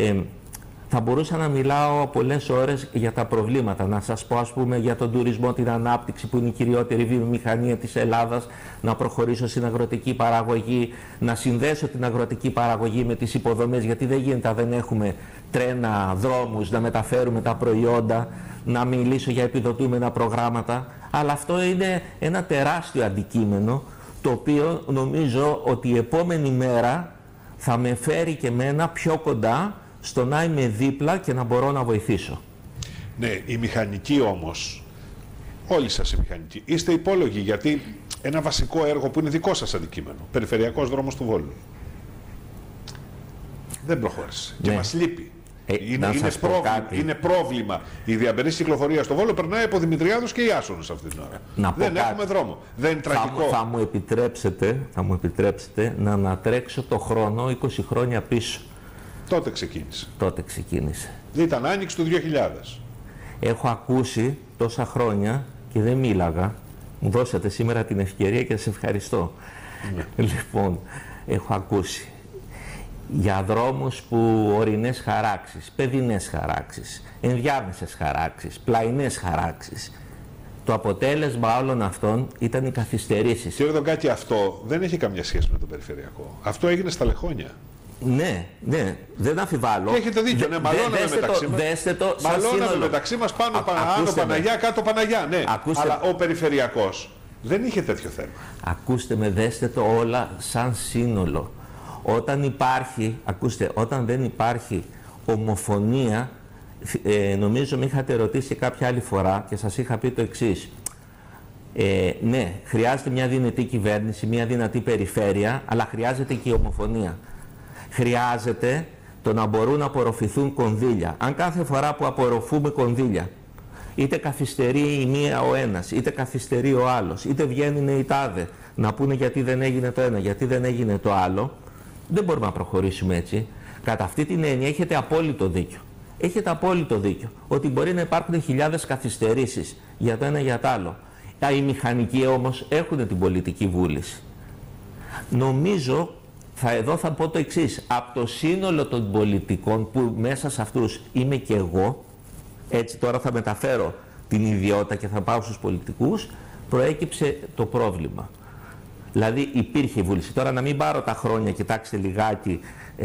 θα μπορούσα να μιλάω πολλές ώρες για τα προβλήματα, να σας πω ας πούμε για τον τουρισμό, την ανάπτυξη που είναι η κυριότερη βιομηχανία της Ελλάδας, να προχωρήσω στην αγροτική παραγωγή, να συνδέσω την αγροτική παραγωγή με τις υποδομές, γιατί δεν γίνεται, δεν έχουμε τρένα, δρόμους, να μεταφέρουμε τα προϊόντα, να μιλήσω για επιδοτούμενα προγράμματα, αλλά αυτό είναι ένα τεράστιο αντικείμενο, το οποίο νομίζω ότι η επόμενη μέρα θα με φέρει και εμένα πιο κοντά στο να είμαι δίπλα και να μπορώ να βοηθήσω. Ναι, οι μηχανικοί όμως, όλοι σας οι μηχανικοί, είστε υπόλογοι, γιατί ένα βασικό έργο που είναι δικό σας αντικείμενο, περιφερειακός δρόμος του Βόλου, δεν προχώρησε και μας λείπει. Είναι πρόβλημα. Η διαμερής κυκλοφορία στο Βόλο περνάει από Δημητριάδους και Ιάσονος αυτή την ώρα. Δεν έχουμε δρόμο. Δεν είναι τραγικό. Θα μου επιτρέψετε να ανατρέξω το χρόνο 20 χρόνια πίσω. Τότε ξεκίνησε. Ήταν άνοιξη του 2000. Έχω ακούσει τόσα χρόνια και δεν μίλαγα. Μου δώσατε σήμερα την ευκαιρία και σας ευχαριστώ. Λοιπόν, έχω ακούσει για δρόμους που ορεινές χαράξεις, παιδινές χαράξεις, ενδιάμεσες χαράξεις, πλαϊνές χαράξεις. Το αποτέλεσμα όλων αυτών ήταν οι καθυστερήσεις. Κύριε Δογκάκη, αυτό δεν έχει καμία σχέση με το περιφερειακό. Αυτό έγινε στα Λεχόνια. Ναι, δεν αμφιβάλλω. Έχετε δίκιο, ναι, μαλώναμε μεταξύ μας πάνω Παναγιά, κάτω Παναγιά, ναι. Αλλά ο περιφερειακός δεν είχε τέτοιο θέμα. Ακούστε με, δέστε το όλα σαν σύνολο. Όταν δεν υπάρχει ομοφωνία, νομίζω με είχατε ρωτήσει κάποια άλλη φορά και σας είχα πει το εξής. Ναι, χρειάζεται μια δυνατή κυβέρνηση, μια δυνατή περιφέρεια, αλλά χρειάζεται και η ομοφωνία. Χρειάζεται το να μπορούν να απορροφηθούν κονδύλια. Αν κάθε φορά που απορροφούμε κονδύλια, είτε καθυστερεί η μία ο ένας, είτε καθυστερεί ο άλλος, είτε βγαίνουν οι τάδε να πούνε γιατί δεν έγινε το ένα, γιατί δεν έγινε το άλλο, δεν μπορούμε να προχωρήσουμε έτσι. Κατά αυτή την έννοια έχετε απόλυτο δίκιο. Έχετε απόλυτο δίκιο ότι μπορεί να υπάρχουν χιλιάδες καθυστερήσεις για το ένα για το άλλο. Οι μηχανικοί όμως έχουν την πολιτική βούληση. Νομίζω, εδώ θα πω το εξής, από το σύνολο των πολιτικών που μέσα σε αυτούς είμαι και εγώ, έτσι τώρα θα μεταφέρω την ιδιότητα και θα πάω στους πολιτικούς, προέκυψε το πρόβλημα. Δηλαδή υπήρχε βούληση. Τώρα να μην πάρω τα χρόνια, κοιτάξτε λιγάκι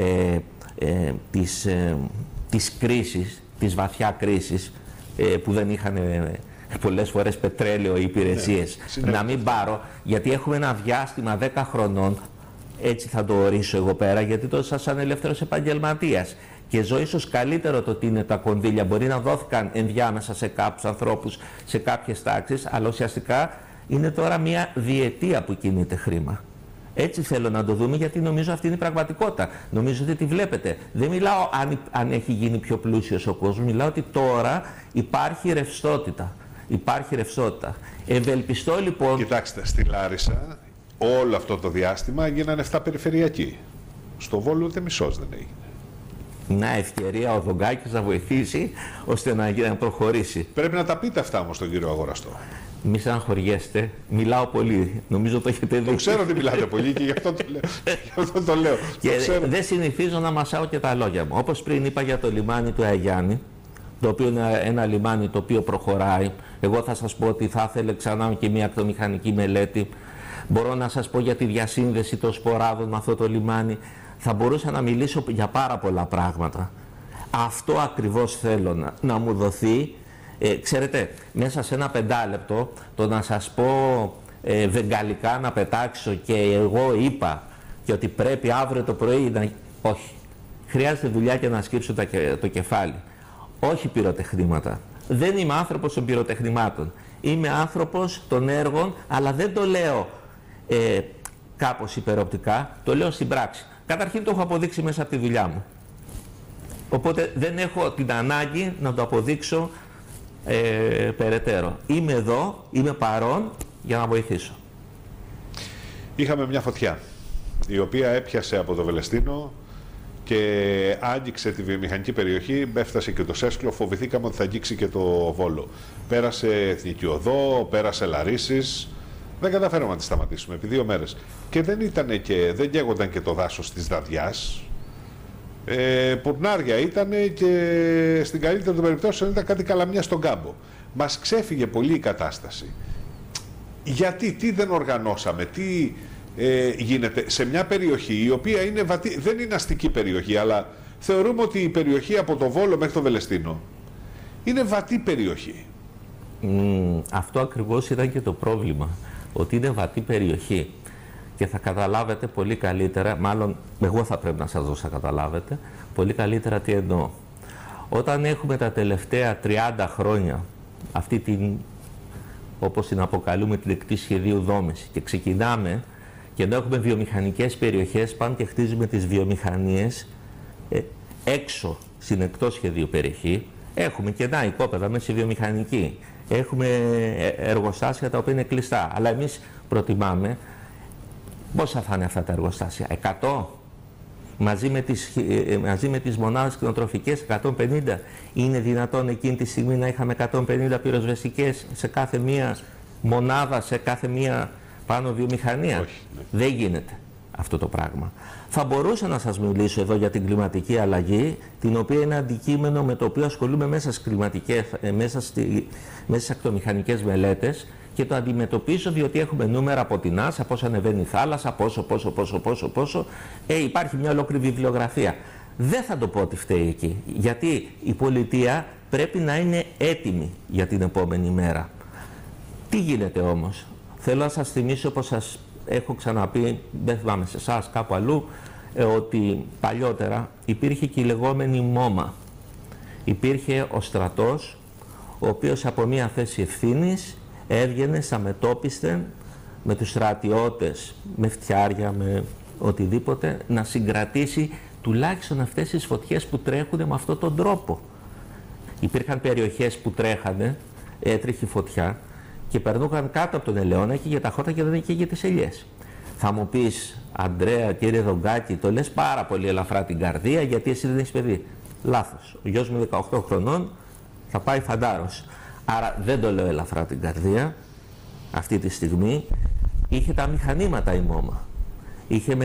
της κρίσης, της βαθιά κρίσης που δεν είχαν πολλές φορές πετρέλαιο οι υπηρεσίες. Να μην πάρω, γιατί έχουμε ένα διάστημα 10 χρονών, έτσι θα το ορίσω εγώ πέρα, γιατί τότε σας σαν ελεύθερος επαγγελματίας και ζω ίσως καλύτερο το τι είναι τα κονδύλια. Μπορεί να δόθηκαν ενδιάμεσα σε κάποιους ανθρώπους, σε κάποιες τάξεις, αλλά ουσιαστικά είναι τώρα μια διετία που κινείται χρήμα. Έτσι θέλω να το δούμε, γιατί νομίζω αυτή είναι η πραγματικότητα. Νομίζω ότι τη βλέπετε. Δεν μιλάω αν έχει γίνει πιο πλούσιος ο κόσμος, μιλάω ότι τώρα υπάρχει ρευστότητα. Υπάρχει ρευστότητα. Ευελπιστώ λοιπόν... Κοιτάξτε, στη Λάρισα όλο αυτό το διάστημα έγιναν 7 περιφερειακοί. Στο Βόλο ούτε μισός δεν έγινε. μια ευκαιρία ο Δογκάκης να βοηθήσει ώστε να προχωρήσει. Πρέπει να τα πείτε αυτά όμως τον κύριο Αγοραστό. Μη στεναχωριέστε, μιλάω πολύ. Νομίζω το έχετε δει. Το ξέρω ότι μιλάτε πολύ και γι' αυτό το λέω. Και δεν συνηθίζω να μασάω και τα λόγια μου. Όπως πριν είπα για το λιμάνι του Αγιάννη, το οποίο είναι ένα λιμάνι το οποίο προχωράει. Εγώ θα σας πω ότι θα ήθελε ξανά και μια ακτομηχανική μελέτη. Μπορώ να σας πω για τη διασύνδεση των σποράδων με αυτό το λιμάνι. Θα μπορούσα να μιλήσω για πάρα πολλά πράγματα. Αυτό ακριβώς θέλω να μου δοθεί. Ξέρετε, μέσα σε ένα 5 λεπτό το να σας πω βεγγαλικά να πετάξω και εγώ είπα και ότι πρέπει αύριο το πρωί να... Όχι. Χρειάζεται δουλειά και να σκύψω το κεφάλι. Όχι πυροτεχνήματα. Δεν είμαι άνθρωπος των πυροτεχνημάτων. Είμαι άνθρωπος των έργων, αλλά δεν το λέω κάπως υπεροπτικά, το λέω στην πράξη. Καταρχήν το έχω αποδείξει μέσα από τη δουλειά μου. Οπότε δεν έχω την ανάγκη να το αποδείξω περαιτέρω. Είμαι εδώ, είμαι παρόν για να βοηθήσω. Είχαμε μια φωτιά η οποία έπιασε από το Βελεστίνο και άγγιξε τη βιομηχανική περιοχή, έφτασε και το Σέσκλο, φοβηθήκαμε ότι θα αγγίξει και το Βόλο. Πέρασε Εθνική Οδό, πέρασε Λαρίσης, δεν καταφέραμε να τη σταματήσουμε επί 2 μέρες. Και δεν καίγονταν και το δάσος της Δαδιάς. Πουρνάρια ήταν και στην καλύτερη των περιπτώσεων ήταν κάτι καλαμιά στον κάμπο. Μας ξέφυγε πολύ η κατάσταση. Γιατί, τι δεν οργανώσαμε, τι γίνεται σε μια περιοχή η οποία είναι βατή, δεν είναι αστική περιοχή, αλλά θεωρούμε ότι η περιοχή από το Βόλο μέχρι το Βελεστίνο είναι βατή περιοχή. Αυτό ακριβώς ήταν και το πρόβλημα, ότι είναι βατή περιοχή. Και θα καταλάβετε πολύ καλύτερα, μάλλον εγώ θα πρέπει να σας δώσω να καταλάβετε πολύ καλύτερα τι εννοώ. Όταν έχουμε τα τελευταία 30 χρόνια αυτή την, όπως την αποκαλούμε, την εκτή σχεδίου δόμηση και ξεκινάμε και ενώ έχουμε βιομηχανικές περιοχές, πάμε και χτίζουμε τις βιομηχανίες έξω στην εκτός σχεδίου περιοχή. Έχουμε κενά οικόπεδα μέσα στη βιομηχανική. Έχουμε εργοστάσια τα οποία είναι κλειστά. Αλλά εμείς προτιμάμε. Πόσα θα είναι αυτά τα εργοστάσια, 100, μαζί με τις μονάδες κτηνοτροφικές, 150. Είναι δυνατόν εκείνη τη στιγμή να είχαμε 150 πυροσβεστικές σε κάθε μία μονάδα, σε κάθε μία πάνω βιομηχανία? Όχι, ναι. Δεν γίνεται αυτό το πράγμα. Θα μπορούσα να σας μιλήσω εδώ για την κλιματική αλλαγή, την οποία είναι αντικείμενο με το οποίο ασχολούμαι μέσα στις ακτομηχανικές μελέτες, και το αντιμετωπίζω διότι έχουμε νούμερα από την NASA, πώς ανεβαίνει η θάλασσα, πόσο. Υπάρχει μια ολόκληρη βιβλιογραφία. Δεν θα το πω ότι φταίει εκεί, γιατί η πολιτεία πρέπει να είναι έτοιμη για την επόμενη μέρα. Τι γίνεται όμως? Θέλω να σας θυμίσω, όπως σας έχω ξαναπεί, δεν θυμάμαι σε εσάς, κάπου αλλού, ότι παλιότερα υπήρχε και η λεγόμενη ΜΟΜΑ. Υπήρχε ο στρατός, ο οποίος από μια θέση ευθύνης έβγαινε σαν μετόπισθεν με τους στρατιώτες, με φτιάρια, με οτιδήποτε, να συγκρατήσει τουλάχιστον αυτές τις φωτιές που τρέχουν με αυτόν τον τρόπο. Υπήρχαν περιοχές που έτρεχε φωτιά και περνούαν κάτω από τον ελαιόνα και για τα χόρτα και δεν είχε και τις ελιές. Θα μου πεις, Αντρέα, κύριε Δογκάκη, το λες πάρα πολύ ελαφρά την καρδία γιατί εσύ δεν έχεις παιδί. Λάθος. Ο γιος μου 18 χρονών θα πάει φαντάρος. Άρα δεν το λέω ελαφρά την καρδία. Αυτή τη στιγμή είχε τα μηχανήματα η ΜΟΜΑ. Είχε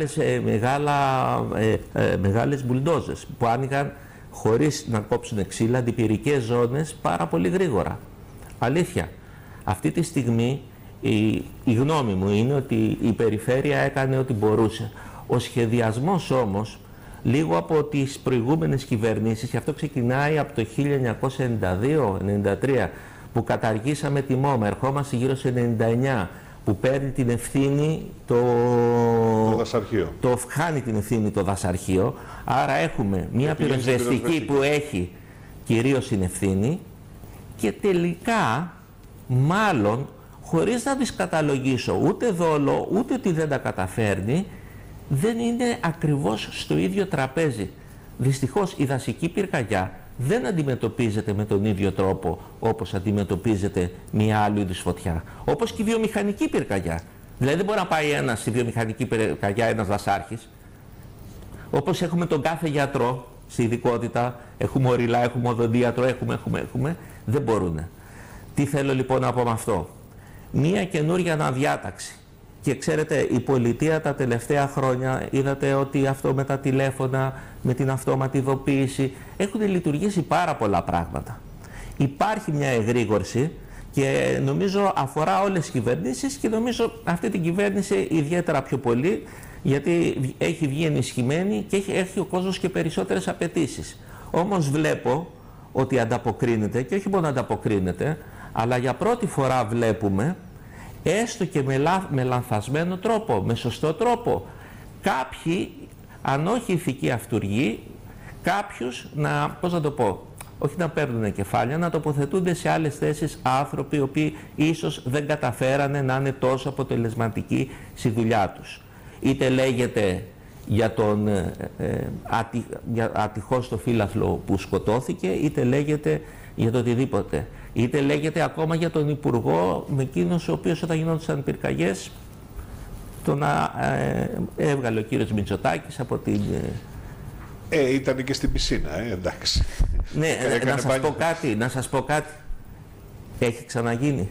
μεγάλες μπουλντόζες που άνοιγαν χωρίς να κόψουν ξύλα αντιπυρικές ζώνες πάρα πολύ γρήγορα. Αλήθεια. Αυτή τη στιγμή η γνώμη μου είναι ότι η περιφέρεια έκανε ό,τι μπορούσε. Ο σχεδιασμός όμως, λίγο από τις προηγούμενες κυβερνήσεις, και αυτό ξεκινάει από το 1992-1993, που καταργήσαμε τη ΜΟΜΑ, ερχόμαστε γύρω σε 1999, που παίρνει την ευθύνη το δασαρχείο. Χάνει την ευθύνη το δασαρχείο, άρα έχουμε μια πυροσβεστική που έχει κυρίως την ευθύνη και τελικά, μάλλον, χωρίς να τις καταλογίσω ούτε δόλο, ούτε ότι δεν τα καταφέρνει, δεν είναι ακριβώς στο ίδιο τραπέζι. Δυστυχώς η δασική πυρκαγιά δεν αντιμετωπίζεται με τον ίδιο τρόπο όπως αντιμετωπίζεται μια άλλη είδους φωτιά. Όπως και η βιομηχανική πυρκαγιά. Δηλαδή δεν μπορεί να πάει στη βιομηχανική πυρκαγιά ένας δασάρχης. Όπως έχουμε τον κάθε γιατρό, σε ειδικότητα, έχουμε οριλά, έχουμε οδοντίατρο, έχουμε. Δεν μπορούν. Τι θέλω λοιπόν να πω με αυτό? Μία καινούργια αναδιάταξη. Και ξέρετε, η πολιτεία τα τελευταία χρόνια, είδατε ότι αυτό με τα τηλέφωνα, με την αυτόματη ειδοποίηση, έχουν λειτουργήσει πάρα πολλά πράγματα. Υπάρχει μια εγρήγορση και νομίζω αφορά όλες τις κυβερνήσεις και νομίζω αυτή την κυβέρνηση ιδιαίτερα πιο πολύ, γιατί έχει βγει ενισχυμένη και έχει ο κόσμος και περισσότερες απαιτήσεις. Όμως βλέπω ότι ανταποκρίνεται, και όχι μόνο ανταποκρίνεται, αλλά για πρώτη φορά βλέπουμε, έστω και με λανθασμένο τρόπο, με σωστό τρόπο, κάποιοι, αν όχι ηθικοί αυτούργοι, κάποιους να, πώς να το πω, όχι να παίρνουν κεφάλια, να τοποθετούνται σε άλλες θέσεις άνθρωποι οι οποίοι ίσως δεν καταφέρανε να είναι τόσο αποτελεσματικοί στη δουλειά τους. Είτε λέγεται για τον ατυχώς το φύλαθλο που σκοτώθηκε, είτε λέγεται για το οτιδήποτε. Είτε λέγεται ακόμα για τον Υπουργό, με εκείνος ο οποίος όταν γινόντουσαν πυρκαγιές τον έβγαλε ο κύριος Μητσοτάκης από την... Ήταν και στην πισίνα, εντάξει. Ναι, να σας πω κάτι. Έχει ξαναγίνει?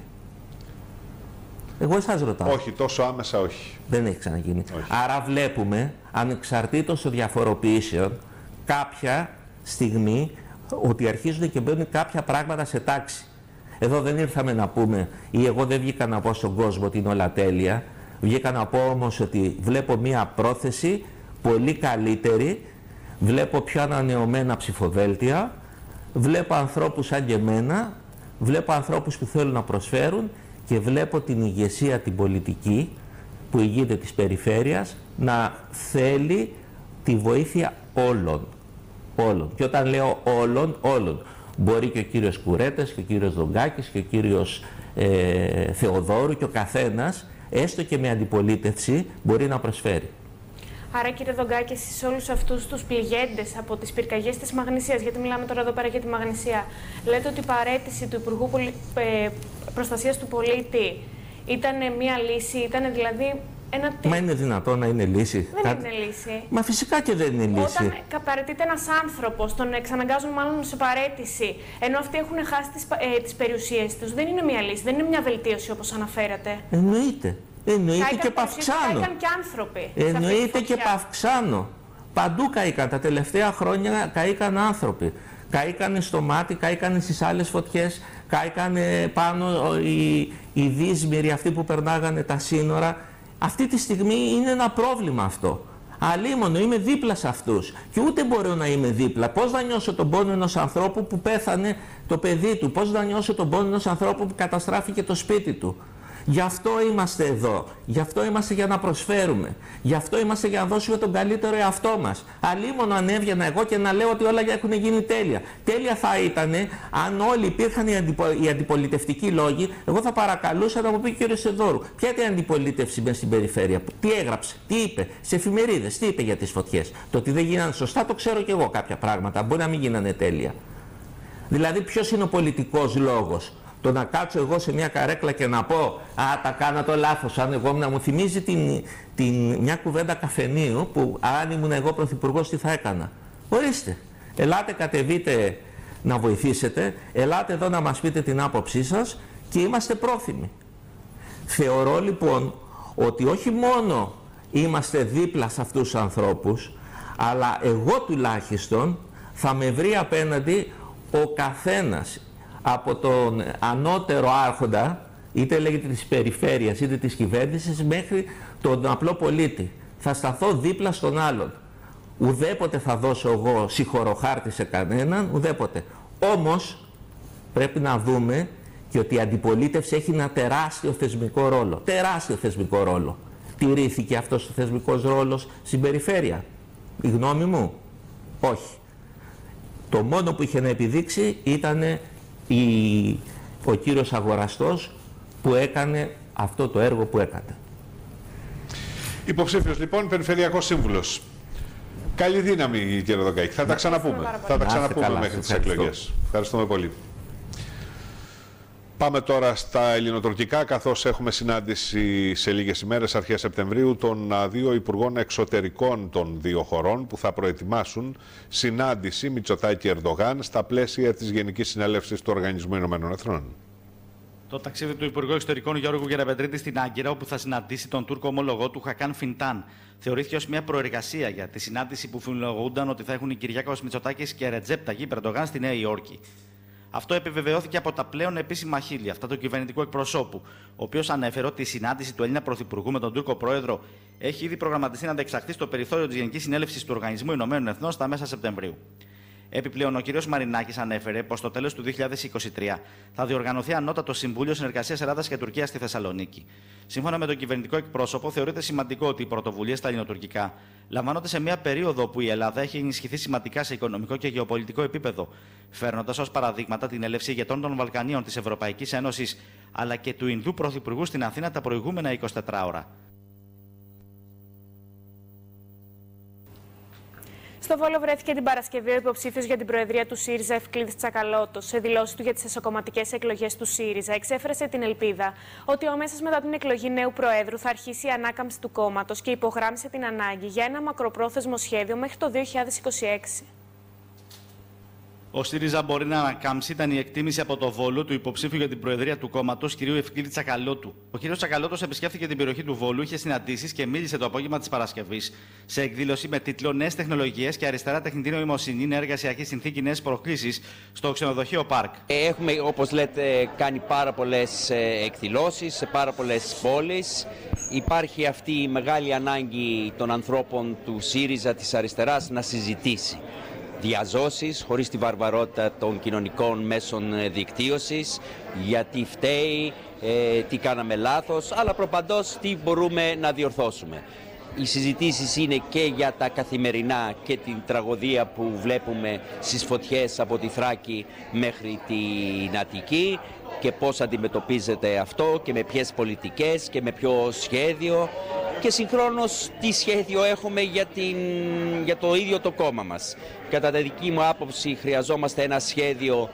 Εγώ εσάς ρωτάω. Όχι, τόσο άμεσα όχι. Δεν έχει ξαναγίνει. Όχι. Άρα βλέπουμε, ανεξαρτήτως των διαφοροποιήσεων, κάποια στιγμή ότι αρχίζουν και μπαίνουν κάποια πράγματα σε τάξη. Εδώ δεν ήρθαμε να πούμε, ή εγώ δεν βγήκα να πω στον κόσμο ότι είναι όλα τέλεια. Βγήκα να πω όμως ότι βλέπω μία πρόθεση πολύ καλύτερη, βλέπω πιο ανανεωμένα ψηφοδέλτια, βλέπω ανθρώπους σαν και εμένα, βλέπω ανθρώπους που θέλουν να προσφέρουν και βλέπω την ηγεσία, την πολιτική που ηγείται της περιφέρειας να θέλει τη βοήθεια όλων. Και όταν λέω όλων, μπορεί και ο κύριος Κουρέτας και ο κύριος Δογκάκης και ο κύριος Θεοδόρου και ο καθένας, έστω και με αντιπολίτευση, μπορεί να προσφέρει. Άρα, κύριε Δογκάκη, εσείς όλους αυτούς τους πληγέντες από τις πυρκαγιές της Μαγνησίας, γιατί μιλάμε τώρα εδώ πέρα για τη Μαγνησία, λέτε ότι η παραίτηση του Υπουργού Προστασίας του Πολίτη ήταν μια λύση, ήταν δηλαδή ένα... Μα είναι δυνατόν να είναι λύση? Δεν είναι λύση. Μα φυσικά και δεν είναι λύση. Όταν παραιτείται ένας άνθρωπος, τον εξαναγκάζουν μάλλον σε παραίτηση, ενώ αυτοί έχουν χάσει τις περιουσίες τους, δεν είναι μια λύση, δεν είναι μια βελτίωση όπως αναφέρατε. Εννοείται. Εννοείται και παυξάνω. Κάηκαν και άνθρωποι. Εννοείται και παυξάνω. Παντού καήκαν. Τα τελευταία χρόνια καήκαν άνθρωποι. Καήκανε στο μάτι, καήκανε στις άλλες φωτιές, καήκανε πάνω οι δύσμυροι αυτοί που περνάγανε τα σύνορα. Αυτή τη στιγμή είναι ένα πρόβλημα αυτό. Αλίμονο, είμαι δίπλα σε αυτούς και ούτε μπορώ να είμαι δίπλα. Πώς να νιώσω τον πόνο ενός ανθρώπου που πέθανε το παιδί του, πώς να νιώσω τον πόνο ενός ανθρώπου που καταστράφηκε το σπίτι του. Γι' αυτό είμαστε εδώ, γι' αυτό είμαστε για να προσφέρουμε, γι' αυτό είμαστε για να δώσουμε τον καλύτερο εαυτό μας. Αλίμονο αν έβγαινα εγώ και να λέω ότι όλα έχουν γίνει τέλεια. Τέλεια θα ήταν αν όλοι υπήρχαν οι αντιπολιτευτικοί λόγοι. Εγώ θα παρακαλούσα να μου πει ο κ. Θεοδόρου, ποια ήταν η αντιπολίτευση μέσα στην περιφέρεια, τι έγραψε, τι είπε, σε εφημερίδες, τι είπε για τις φωτιές. Το ότι δεν γίνανε σωστά το ξέρω κι εγώ κάποια πράγματα, μπορεί να μην γίνανε τέλεια. Δηλαδή ποιος είναι ο πολιτικός λόγος? Το να κάτσω εγώ σε μια καρέκλα και να πω «Α, τα κάνα το λάθος», αν εγώ να μου θυμίζει μια κουβέντα καφενείου που αν ήμουν εγώ πρωθυπουργός τι θα έκανα. Ορίστε, ελάτε κατεβείτε να βοηθήσετε, ελάτε εδώ να μας πείτε την άποψή σας και είμαστε πρόθυμοι. Θεωρώ λοιπόν ότι όχι μόνο είμαστε δίπλα σε αυτούς τους ανθρώπους, αλλά εγώ τουλάχιστον θα με βρει απέναντι ο καθένας από τον ανώτερο άρχοντα, είτε λέγεται της περιφέρειας είτε της κυβέρνησης, μέχρι τον απλό πολίτη. Θα σταθώ δίπλα στον άλλον. Ουδέποτε θα δώσω εγώ συγχωροχάρτη σε κανέναν, ουδέποτε. Όμως πρέπει να δούμε και ότι η αντιπολίτευση έχει ένα τεράστιο θεσμικό ρόλο. Τεράστιο θεσμικό ρόλο. Τηρήθηκε αυτός ο θεσμικός ρόλος στην περιφέρεια? Η γνώμη μου, όχι. Το μόνο που είχε να επιδείξει ήταν ο κύριος Αγοραστός που έκανε αυτό το έργο που έκανε. Υποψήφιος λοιπόν, Περιφερειακός Σύμβουλος. Καλή δύναμη κύριε Δογκάκη. Θα τα ξαναπούμε. Θα τα ξαναπούμε μέχρι τις εκλογές. Ευχαριστούμε πολύ. Πάμε τώρα στα ελληνοτουρκικά, καθώς έχουμε συνάντηση σε λίγες ημέρες, αρχές Σεπτεμβρίου, των δύο υπουργών εξωτερικών των δύο χωρών που θα προετοιμάσουν συνάντηση Μητσοτάκη-Ερντογάν στα πλαίσια της Γενικής Συνέλευσης του Οργανισμού Ηνωμένων Εθνών. Το ταξίδι του Υπουργού Εξωτερικών Γιώργου Γεραπετρίτη στην Άγκυρα, όπου θα συναντήσει τον Τούρκο ομολογό του Χακάν Φιντάν, θεωρήθηκε ως μια προεργασία για τη συνάντηση που φιλολογούνταν ότι θα έχουν οι Κυριάκος Μητσοτάκης και Ρετζέπ Ταγίπ Ερντογάν στη Νέα Υόρκη. Αυτό επιβεβαιώθηκε από τα πλέον επίσημα χείλη, αυτά του κυβερνητικού εκπροσώπου, ο οποίος ανέφερε ότι η συνάντηση του Έλληνα Πρωθυπουργού με τον Τούρκο Πρόεδρο έχει ήδη προγραμματιστεί να αντεξαχθεί στο περιθώριο της Γενικής Συνέλευσης του Οργανισμού Ηνωμένων Εθνών στα μέσα Σεπτεμβρίου. Επιπλέον, ο κ. Μαρινάκης ανέφερε πως στο τέλος του 2023 θα διοργανωθεί ανώτατο Συμβούλιο Συνεργασίας Ελλάδας και Τουρκίας στη Θεσσαλονίκη. Σύμφωνα με τον κυβερνητικό εκπρόσωπο, θεωρείται σημαντικό ότι οι πρωτοβουλίες στα ελληνοτουρκικά λαμβάνονται σε μια περίοδο που η Ελλάδα έχει ενισχυθεί σημαντικά σε οικονομικό και γεωπολιτικό επίπεδο, φέρνοντας ως παραδείγματα την έλευση ηγετών των Βαλκανίων της Ευρωπαϊκής Ένωσης αλλά και του Ινδού Πρωθυπουργού στην Αθήνα τα προηγούμενα 24 ώρα. Στο Βόλο βρέθηκε την Παρασκευή ο υποψήφιος για την Προεδρία του ΣΥΡΙΖΑ, Ευκλήδης Τσακαλώτος. Σε δηλώσεις του για τις εσωκομματικές εκλογές του ΣΥΡΙΖΑ, εξέφρασε την ελπίδα ότι αμέσως μετά την εκλογή νέου Προέδρου θα αρχίσει η ανάκαμψη του κόμματος και υπογράμμισε την ανάγκη για ένα μακροπρόθεσμο σχέδιο μέχρι το 2026. Ο ΣΥΡΙΖΑ μπορεί να ανακάμψει, ήταν η εκτίμηση από το Βόλο του υποψήφιου για την Προεδρία του κόμματος, κ. Ευκλήδη Τσακαλώτου. Ο κ. Τσακαλώτος επισκέφθηκε την περιοχή του Βόλου, είχε συναντήσεις και μίλησε το απόγευμα της Παρασκευής σε εκδήλωση με τίτλο «Νέες τεχνολογίες και αριστερά τεχνητή νοημοσύνη, νέα εργασιακή συνθήκη, νέες προκλήσεις» στο ξενοδοχείο Πάρκ. Έχουμε, όπως λέτε, κάνει πάρα πολλές εκδηλώσεις σε πάρα πολλές πόλεις. Υπάρχει αυτή η μεγάλη ανάγκη των ανθρώπων του ΣΥΡΙΖΑ, της αριστεράς, να συζητήσει. Διαζώσεις χωρίς τη βαρβαρότητα των κοινωνικών μέσων δικτύωσης, γιατί φταίει, τι κάναμε λάθος, αλλά προπαντός τι μπορούμε να διορθώσουμε. Οι συζητήσεις είναι και για τα καθημερινά και την τραγωδία που βλέπουμε στις φωτιές από τη Θράκη μέχρι την Αττική και πώς αντιμετωπίζεται αυτό και με ποιες πολιτικές και με ποιο σχέδιο και συγχρόνως τι σχέδιο έχουμε για το ίδιο το κόμμα μας. Κατά τη δική μου άποψη χρειαζόμαστε ένα σχέδιο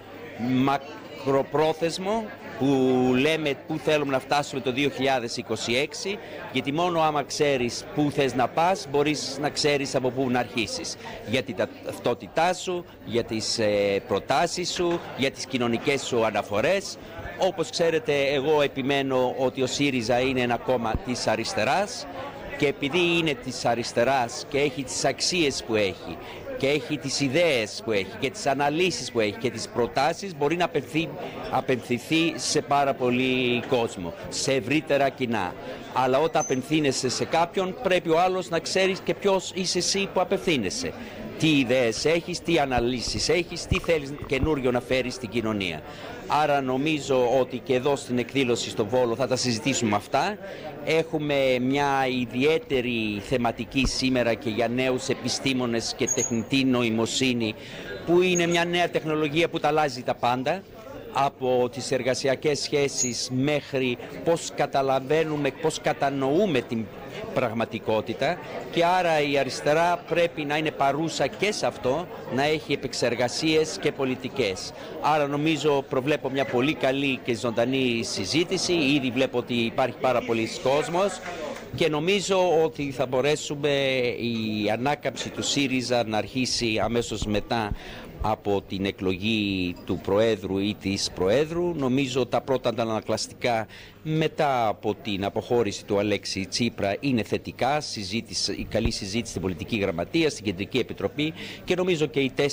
μακροπρόθεσμο που λέμε πού θέλουμε να φτάσουμε το 2026, γιατί μόνο άμα ξέρεις πού θες να πας μπορείς να ξέρεις από πού να αρχίσεις. Για την ταυτότητά σου, για τις προτάσεις σου, για τις κοινωνικές σου αναφορές. Όπως ξέρετε, εγώ επιμένω ότι ο ΣΥΡΙΖΑ είναι ένα κόμμα της αριστεράς και επειδή είναι της αριστεράς και έχει τις αξίες που έχει και έχει τις ιδέες που έχει και τις αναλύσεις που έχει και τις προτάσεις, μπορεί να απευθυνθεί σε πάρα πολύ κόσμο, σε ευρύτερα κοινά. Αλλά όταν απευθύνεσαι σε κάποιον πρέπει ο άλλος να ξέρεις και ποιος είσαι εσύ που απευθύνεσαι. Τι ιδέες έχεις, τι αναλύσεις έχεις, τι θέλεις καινούριο να φέρεις στην κοινωνία. Άρα νομίζω ότι και εδώ στην εκδήλωση στο Βόλο θα τα συζητήσουμε αυτά. Έχουμε μια ιδιαίτερη θεματική σήμερα και για νέους επιστήμονες και τεχνητή νοημοσύνη, που είναι μια νέα τεχνολογία που τα αλλάζει τα πάντα, από τις εργασιακές σχέσεις μέχρι πώς καταλαβαίνουμε, πώς κατανοούμε την πραγματικότητα, και άρα η αριστερά πρέπει να είναι παρούσα και σε αυτό, να έχει επεξεργασίες και πολιτικές. Άρα νομίζω προβλέπω μια πολύ καλή και ζωντανή συζήτηση, ήδη βλέπω ότι υπάρχει πάρα πολύς κόσμος και νομίζω ότι θα μπορέσουμε η ανάκαμψη του ΣΥΡΙΖΑ να αρχίσει αμέσως μετά από την εκλογή του Προέδρου ή της Προέδρου. Νομίζω τα πρώτα αντανακλαστικά μετά από την αποχώρηση του Αλέξη Τσίπρα είναι θετικά, η καλή συζήτηση στην Πολιτική Γραμματεία, στην Κεντρική Επιτροπή, και νομίζω και οι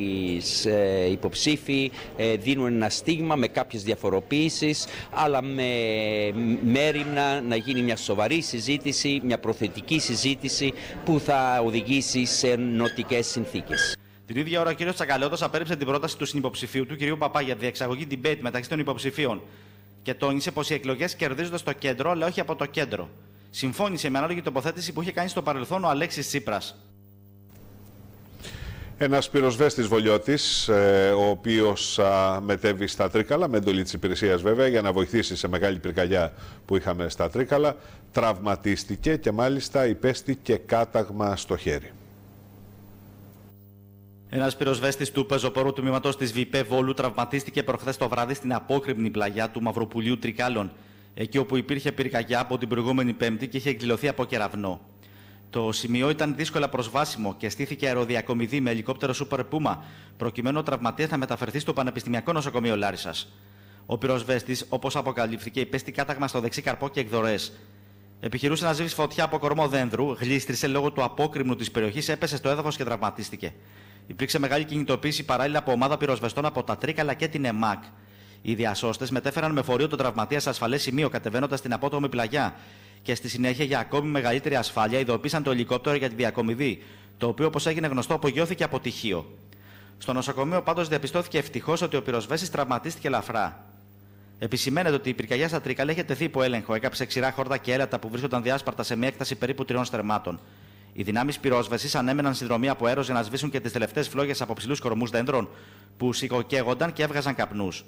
4 υποψήφοι δίνουν ένα στίγμα με κάποιες διαφοροποίησεις, αλλά με μέριμνα να γίνει μια σοβαρή συζήτηση, μια προθετική συζήτηση που θα οδηγήσει σε νοτικές συνθήκες. Την ίδια ώρα, ο κ. Τσακαλώτος απέρριψε την πρόταση του συνυποψηφίου του κ. Παπά για διεξαγωγή debate μεταξύ των υποψηφίων και τόνισε πως οι εκλογές κερδίζονται στο κέντρο, αλλά όχι από το κέντρο. Συμφώνησε με ανάλογη τοποθέτηση που είχε κάνει στο παρελθόν ο Αλέξης Τσίπρας. Ένας πυροσβέστης Βολιώτης, ο οποίος μετέβη στα Τρίκαλα, με εντολή της υπηρεσίας βέβαια, για να βοηθήσει σε μεγάλη πυρκαγιά που είχαμε στα Τρίκαλα, τραυματίστηκε και μάλιστα υπέστη και κάταγμα στο χέρι. Ένας πυροσβέστης του πεζοπόρου τμήματος της ΒΙΠΕ Βόλου τραυματίστηκε προχθές το βράδυ στην απόκρημνη πλαγιά του Μαυροπουλίου Τρικάλων, εκεί όπου υπήρχε πυρκαγιά από την προηγούμενη Πέμπτη και είχε εκδηλωθεί από κεραυνό. Το σημείο ήταν δύσκολα προσβάσιμο και στήθηκε αεροδιακομιδή με ελικόπτερο Super Puma, προκειμένου ο τραυματίας να μεταφερθεί στο Πανεπιστημιακό Νοσοκομείο Λάρισσας. Ο πυροσβέστης, όπως αποκαλύφθηκε, υπέστη κάταγμα στο δεξί καρπό και εκδορές. Επιχειρούσε να σβήσει φωτιά από κορμό δένδρου, γλίστρισε λόγω του απόκρημνου της περιοχής, έπεσε στο έδαφος και τραυματίστηκε. Υπήρξε μεγάλη κινητοποίηση παράλληλα από ομάδα πυροσβεστών από τα Τρίκαλα και την ΕΜΑΚ. Οι διασώστες μετέφεραν με φορείο τον τραυματία σε ασφαλές σημείο, κατεβαίνοντας την απότομη πλαγιά. Και στη συνέχεια, για ακόμη μεγαλύτερη ασφάλεια, ειδοποίησαν το ελικόπτερο για τη διακομιδή, το οποίο, όπως έγινε γνωστό, απογειώθηκε από τυχείο. Στο νοσοκομείο πάντως διαπιστώθηκε ευτυχώς ότι ο πυροσβέστης τραυματίστηκε ελαφρά. Επισημαίνεται ότι η πυρκαγιά στα Τρίκαλα είχε τεθεί υπό έλεγχο, έκαψε ξηρά χόρτα και έλατα που βρίσκονταν διάσπαρτα σε μια έκταση περίπου 3 στερμάτων. Οι δυνάμεις πυρόσβεσης ανέμεναν συνδρομή από αέρος για να σβήσουν και τις τελευταίες φλόγες από ψηλούς κορμούς δέντρων που σηκωκαίγονταν και έβγαζαν καπνούς.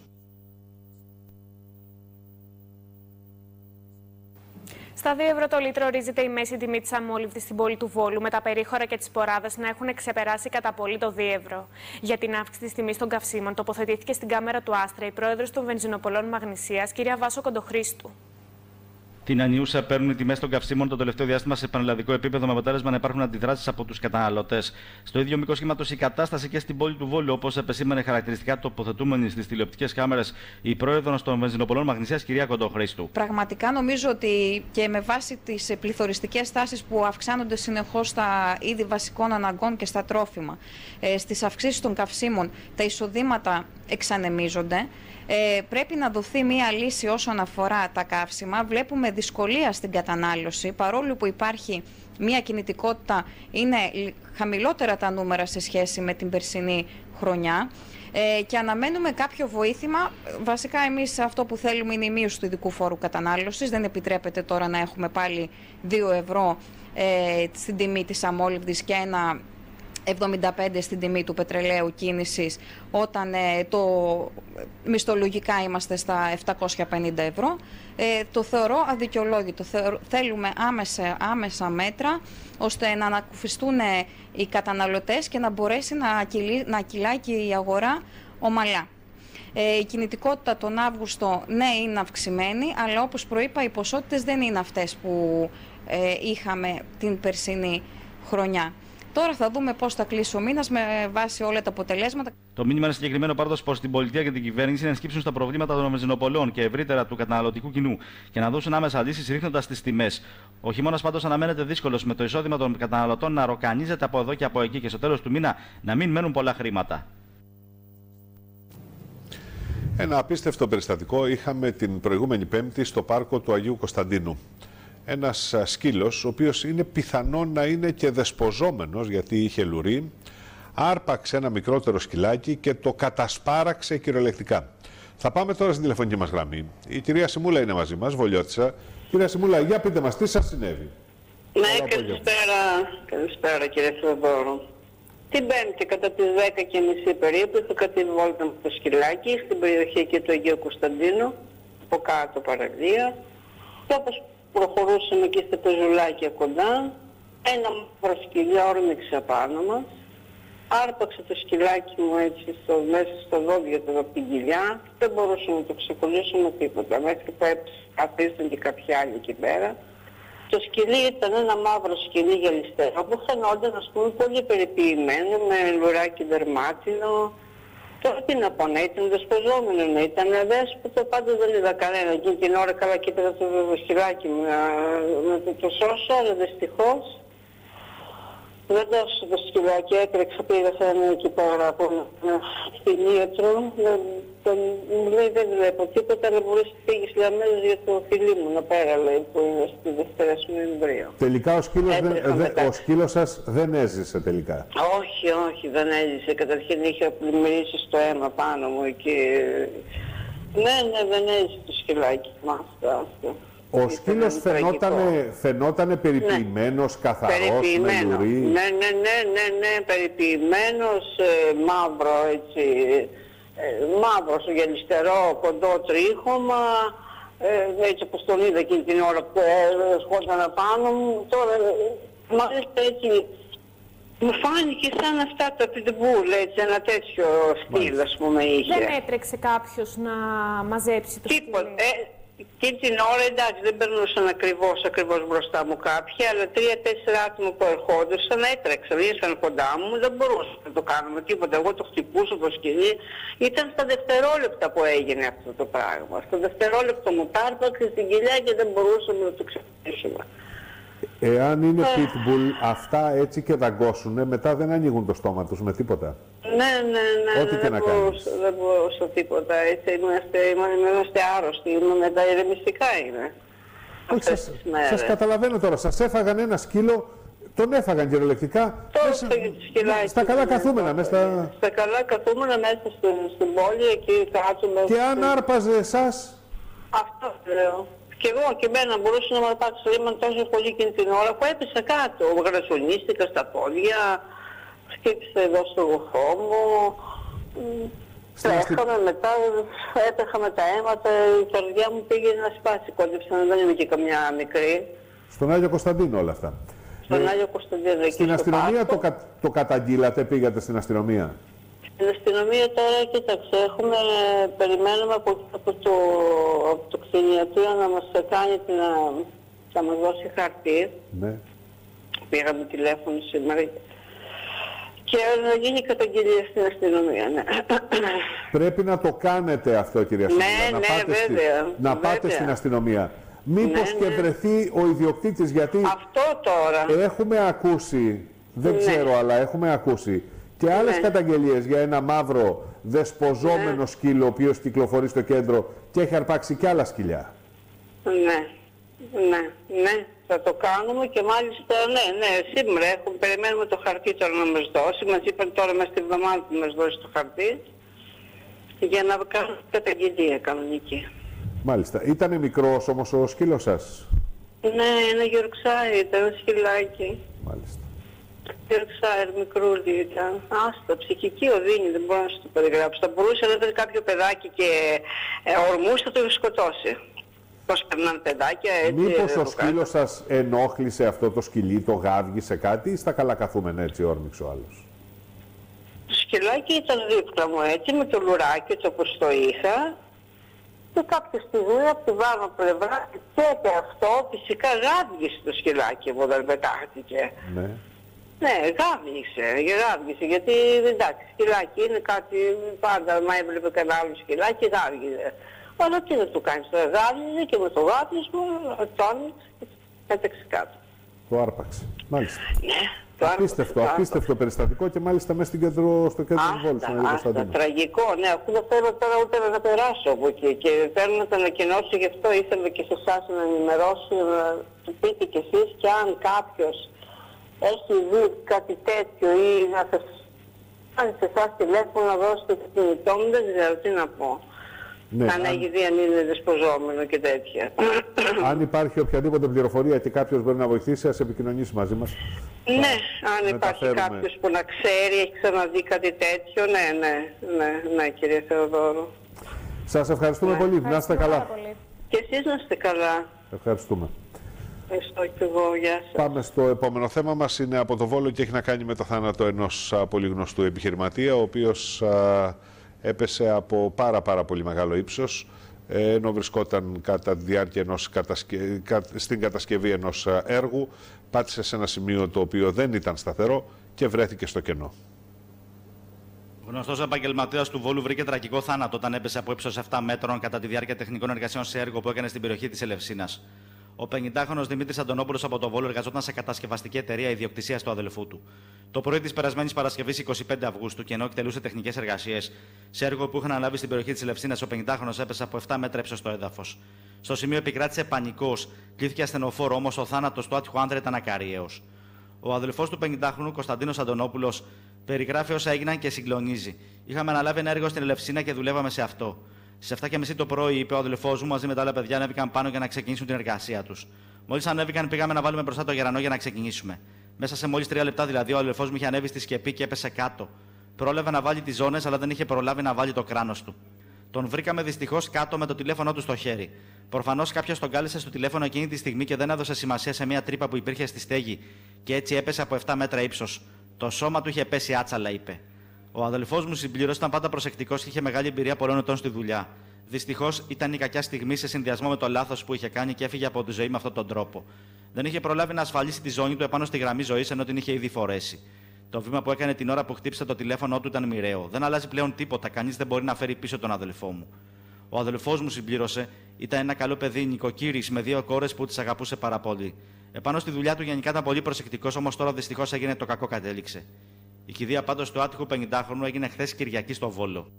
Στα 2 ευρώ το λίτρο ορίζεται η μέση τιμή της αμόλυβδης στην πόλη του Βόλου, με τα περίχωρα και τις ποράδες να έχουν ξεπεράσει κατά πολύ το 2 ευρώ. Για την αύξηση της τιμής των καυσίμων τοποθετήθηκε στην κάμερα του Άστρα η πρόεδρος των βενζινοπολών Μαγνησίας, κυρία Βάσο Κοντοχρήστου. Την ανιούσα παίρνουν οι τιμές των καυσίμων το τελευταίο διάστημα σε πανελλαδικό επίπεδο, με αποτέλεσμα να υπάρχουν αντιδράσεις από τους καταναλωτές. Στο ίδιο μήκος κύματος η κατάσταση και στην πόλη του Βόλου, όπως επεσήμανε χαρακτηριστικά τοποθετούμενη στις τηλεοπτικές κάμερες η πρόεδρος των βενζινοπολών Μαγνησίας, κυρία Κοντοχρήστου. Πραγματικά νομίζω ότι και με βάση τις πληθωριστικές τάσεις που αυξάνονται συνεχώς στα είδη βασικών αναγκών και στα τρόφιμα, στις αυξήσεις των καυσίμων, τα εισοδήματα εξανεμίζονται. Πρέπει να δοθεί μία λύση όσον αφορά τα καύσιμα. Βλέπουμε δυσκολία στην κατανάλωση, παρόλο που υπάρχει μία κινητικότητα, είναι χαμηλότερα τα νούμερα σε σχέση με την περσινή χρονιά και αναμένουμε κάποιο βοήθημα. Βασικά εμείς αυτό που θέλουμε είναι η μείωση του ειδικού φόρου κατανάλωσης. Δεν επιτρέπεται τώρα να έχουμε πάλι 2 ευρώ στην τιμή της αμόλυβδης και 1,75 στην τιμή του πετρελαίου κίνησης, όταν μισθολογικά είμαστε στα 750 ευρώ. Το θεωρώ αδικαιολόγητο. Θέλουμε άμεσα μέτρα ώστε να ανακουφιστούν οι καταναλωτές και να μπορέσει να κυλάει και η αγορά ομαλά. Η κινητικότητα τον Αύγουστο, ναι, είναι αυξημένη, αλλά όπως προείπα οι ποσότητες δεν είναι αυτές που είχαμε την περσινή χρονιά. Τώρα θα δούμε πώς θα κλείσει ο μήνας με βάση όλα τα αποτελέσματα. Το μήνυμα είναι συγκεκριμένο πάντως προς την πολιτεία και την κυβέρνηση να σκύψουν στα προβλήματα των βενζινοπολών και ευρύτερα του καταναλωτικού κοινού και να δώσουν άμεσα λύσεις ρίχνοντας τις τιμές. Ο χειμώνας πάντως αναμένεται δύσκολος, με το εισόδημα των καταναλωτών να ροκανίζεται από εδώ και από εκεί και στο τέλος του μήνα να μην μένουν πολλά χρήματα. Ένα απίστευτο περιστατικό είχαμε την προηγούμενη Πέμπτη στο πάρκο του Αγίου Κωνσταντίνου. Ένας σκύλος, ο οποίος είναι πιθανόν να είναι και δεσποζόμενος γιατί είχε λουρί, άρπαξε ένα μικρότερο σκυλάκι και το κατασπάραξε κυριολεκτικά. Θα πάμε τώρα στην τηλεφωνική μας γραμμή. Η κυρία Σιμούλα είναι μαζί μας, Βολιώτισσα. Κυρία Σιμούλα, για πείτε μας τι σας συνέβη. Ναι, καλησπέρα κύριε Θεοδόρο. Την Πέμπτη κατά τις 10:30 περίπου είχα κάτι βόλτα με το σκυλάκι στην περιοχή εκεί του Αγίου Κωνσταντίνου, από κάτω παραλία. Και όπως προχωρούσαμε εκεί στα πεζουλάκια κοντά, ένα μαύρο σκυλί όρμηξε απάνω μας, άρπαξε το σκυλάκι μου έτσι μέσα στο δόντια του από την κοιλιά, δεν μπορούσαμε να το ξεκολλήσουμε τίποτα, μέχρι που καθίσταν και κάποιοι άλλοι εκεί πέρα. Το σκυλί ήταν ένα μαύρο σκυλί γυαλιστερό που φαινόταν, ας πούμε, πολύ περιποιημένο, με λουράκι δερμάτινο. Τώρα τι να πω, να ήταν δεσποζόμενο, να ήταν αδέσποτο, πάντως δεν είδα κανένα. Εκείνη την ώρα καλά κοίταζα το σκυλάκι μου να το σώσω, αλλά δυστυχώς δεν δώσω το σκυλάκι, έκρεξα, πήγα σε ένα εκεί πέρα από ένα κτηνίατρο. Μου λέει δεν βλέπω τίποτα, αλλά μπορείς να φύγεις αμέσως για το φιλί μου να πέρα, λέει, που είναι στη Δευτέρα στο εμβρίο. Τελικά ο σκύλος σας δεν έζησε τελικά. Όχι, δεν έζησε. Καταρχήν είχε πλημμυρίσει στο αίμα πάνω μου και... Ναι, δεν έζησε το σκυλάκι. Ο σκύλος φαινότανε περιποιημένος, καθαρός, με λουρί. Ναι, περιποιημένος, μαύρο έτσι, μαύρος, γυαλιστερό, κοντό τρίχωμα, έτσι όπως τον είδα εκείνη την ώρα που ερχόταν πάνω μου. Τώρα, μάλιστα έτσι, Μου φάνηκε σαν αυτά τα pitbull, έτσι, ένα τέτοιο στυλ, ας πούμε, είχε. Δεν έτρεξε κάποιος να μαζέψει το τίποτα. Εκείνη την ώρα, εντάξει, δεν περνούσαν ακριβώς μπροστά μου κάποιοι, αλλά 3-4 άτομα που ερχόντουσαν έτρεξαν, ήρθαν κοντά μου, δεν μπορούσα να το κάνουμε τίποτα. Εγώ το χτυπούσα το σκηνή. Ήταν στα δευτερόλεπτα που έγινε αυτό το πράγμα. Στο δευτερόλεπτο μου τάρπαξε στην κοιλιά και δεν μπορούσαμε να το ξεπεράσουμε. Εάν είναι pitbull, αυτά έτσι και δαγκώσουνε, μετά δεν ανοίγουν το στόμα τους με τίποτα. Ναι, Ό,τι και να κάνεις. Δεν μπορούσα τίποτα. Έτσι, είμαστε άρρωστοι, τα ηρεμιστικά είναι. Σας καταλαβαίνω τώρα, σας έφαγαν ένα σκύλο, τον έφαγαν κυριολεκτικά. Στα καλά καθούμενα, μέσα στα καλά καθούμενα μέσα στην πόλη, εκεί κάτω μέσα. Και αν άρπαζε εσάς. Αυτό λέω. Και εγώ και εμένα μπορούσα να με αρπάξει, ήμουν τόσο πολύ εκείνη την ώρα που έπεσα κάτω. Γρασονίστηκα στα πόδια, χτύπησα εδώ στο γοφό μου. Τρέχαμε μετά, έτρεχα με τα αίματα, η καρδιά μου πήγε να σπάσει, κόντεψα, δεν είμαι και καμιά μικρή. Στον Άγιο Κωνσταντίνο όλα αυτά. Στον Άγιο Κωνσταντίνο, εκεί στην αστυνομία το καταγγείλατε, πήγατε στην αστυνομία? Στην αστυνομία τώρα, κοίταξε, περιμένουμε από το κτηνιατρίο να μας κάνει να μας δώσει χαρτί. Ναι. Πήγαμε τηλέφωνο σήμερα και να γίνει καταγγελία στην αστυνομία, ναι. Πρέπει να το κάνετε αυτό, κυρία Σιμούλα, να πάτε στην αστυνομία. Μήπως και βρεθεί ο ιδιοκτήτης, γιατί αυτό τώρα έχουμε ακούσει, δεν ξέρω, αλλά έχουμε ακούσει και άλλες καταγγελίες για ένα μαύρο δεσποζόμενο σκύλο, ο οποίος κυκλοφορεί στο κέντρο και έχει αρπάξει και άλλα σκυλιά. Ναι, θα το κάνουμε και μάλιστα, σήμερα περιμένουμε το χαρτί τώρα να μας δώσει. Μας είπαν τώρα μέσα στη εβδομάδα που μας δώσει το χαρτί για να κάνουμε καταγγελία κανονική. Μάλιστα. Ήτανε μικρός όμως ο σκύλος σας? Ναι, ένα Yorkshire ήταν, ένα σκυλάκι. Μάλιστα. Yorkshire, μικρούλι ήταν. Άστα, ψυχική οδύνη, δεν μπορώ να σου το περιγράψω. Θα μπορούσε να δει κάποιο παιδάκι και ορμούς θα το σκοτώσει. Πώς περνάνε παιδάκια, έτσι. Μήπως ο σκύλος σας ενόχλησε αυτό το σκυλί, το γάβγισε κάτι ή στα καλά καθούμενα έτσι όρμηξε ο άλλος? Το σκυλάκι ήταν δίπλα μου έτσι, με το λουράκι έτσι όπως το είχα. Και κάποια στιγμή από τη βάρμα πλευρά και αυτό φυσικά γάβγισε το σκυλάκι μου όταν πετάχτηκε. Ναι, γάβγισε, γιατί εντάξει, σκυλάκι είναι κάτι πάντα, μα έβλεπε κανένα άλλο σκυλάκι, γάβγιζε. Αλλά τι να του κάνεις τώρα, γάβγιζε και με το γάβγισμα το άνοιξε και πέταξε κάτω. Το άρπαξε, μάλιστα. Ναι. Απίστευτο περιστατικό και μάλιστα μέσα στο κέντρο της Βόλης. Τραγικό, ναι, αφού δεν θέλω τώρα ούτε να περάσω από εκεί και θέλω να το ανακοινώσω, γι' αυτό ήθελα και σε εσάς να ενημερώσω, να του πείτε κι εσείς και αν κάποιος έχει δει κάτι τέτοιο ή να σας κάνει σε εσάς τηλέφωνο να δώσετε το κινητό μου, δεν ξέρω τι να πω. Αν έχει δει αν είναι δεσποζόμενο και τέτοια. Αν υπάρχει οποιαδήποτε πληροφορία και κάποιος μπορεί να βοηθήσει, ας επικοινωνήσει μαζί μας. Ναι, αν υπάρχει κάποιος που να ξέρει, έχει ξαναδεί κάτι τέτοιο, ναι, κύριε Θεοδόρου. Σας ευχαριστούμε πολύ. Να είστε καλά. Και εσείς να είστε καλά. Ευχαριστούμε. Ευχαριστώ και εγώ. Γεια σας. Πάμε στο επόμενο θέμα μας. Είναι από το Βόλο και έχει να κάνει με το θάνατο ενός πολύ γνωστού επιχειρηματία, ο οποίος έπεσε από πάρα πολύ μεγάλο ύψος, ενώ βρισκόταν κατά τη διάρκεια στην κατασκευή ενός έργου, πάτησε σε ένα σημείο το οποίο δεν ήταν σταθερό και βρέθηκε στο κενό. Ο γνωστός επαγγελματίας του Βόλου βρήκε τραγικό θάνατο όταν έπεσε από ύψος 7 μέτρων κατά τη διάρκεια τεχνικών εργασιών σε έργο που έκανε στην περιοχή της Ελευσίνας. Ο 50χρονος Δημήτρης Αντωνόπουλος από το Βόλο εργαζόταν σε κατασκευαστική εταιρεία ιδιοκτησίας του αδελφού του. Το πρωί της περασμένης Παρασκευής 25 Αυγούστου, και ενώ εκτελούσε τεχνικές εργασίες σε έργο που είχαν αναλάβει στην περιοχή της Ελευσίνας, ο 50χρονος έπεσε από 7 μέτρα ύψος στο έδαφος. Στο σημείο επικράτησε πανικός, κλήθηκε ασθενοφόρο, όμως ο θάνατος του άτυχου άνδρα ήταν ακαριαίος. Ο αδελφός του 50χρονου, Κωνσταντίνος Αντωνόπουλος, περιγράφει όσα έγιναν και συγκλονίζει. Είχαμε αναλάβει ένα έργο στην Ελευσίνα και δουλεύαμε σε αυτό. Στις 7:30 το πρωί, είπε ο αδελφός μου, μαζί με τα άλλα παιδιά ανέβηκαν πάνω για να ξεκινήσουν την εργασία τους. Μόλις ανέβηκαν, πήγαμε να βάλουμε μπροστά το γερανό για να ξεκινήσουμε. Μέσα σε μόλις 3 λεπτά δηλαδή, ο αδελφός μου είχε ανέβει στη σκεπή και έπεσε κάτω. Πρόλαβε να βάλει τις ζώνες, αλλά δεν είχε προλάβει να βάλει το κράνος του. Τον βρήκαμε δυστυχώς κάτω με το τηλέφωνο του στο χέρι. Προφανώς κάποιος τον κάλεσε στο τηλέφωνο εκείνη τη στιγμή και δεν έδωσε σημασία σε μια τρύπα που υπήρχε στη στέγη και έτσι έπεσε από 7 μέτρα ύψος. Το σώμα του είχε πέσει άτσαλα, είπε. Ο αδελφός μου συμπλήρωσε, ήταν πάντα προσεκτικός και είχε μεγάλη εμπειρία πολλών ετών στη δουλειά. Δυστυχώς ήταν η κακιά στιγμή σε συνδυασμό με το λάθος που είχε κάνει και έφυγε από τη ζωή με αυτόν τον τρόπο. Δεν είχε προλάβει να ασφαλίσει τη ζώνη του επάνω στη γραμμή ζωής, ενώ την είχε ήδη φορέσει. Το βήμα που έκανε την ώρα που χτύπησε το τηλέφωνο του ήταν μοιραίο. Δεν αλλάζει πλέον τίποτα, κανείς δεν μπορεί να φέρει πίσω τον αδελφό μου. Ο αδελφός μου, συμπλήρωσε, ήταν ένα καλό παιδί, νοικοκύρης με 2 κόρες που τις αγαπούσε πάρα πολύ. Επάνω στη δουλειά του γενικά ήταν πολύ προσεκτικός, όμως τώρα δυστυχώς έγινε το κακό κατέληξε. Η κηδεία πάντως του άτυχου 50χρονου έγινε χθες Κυριακή στο Βόλο.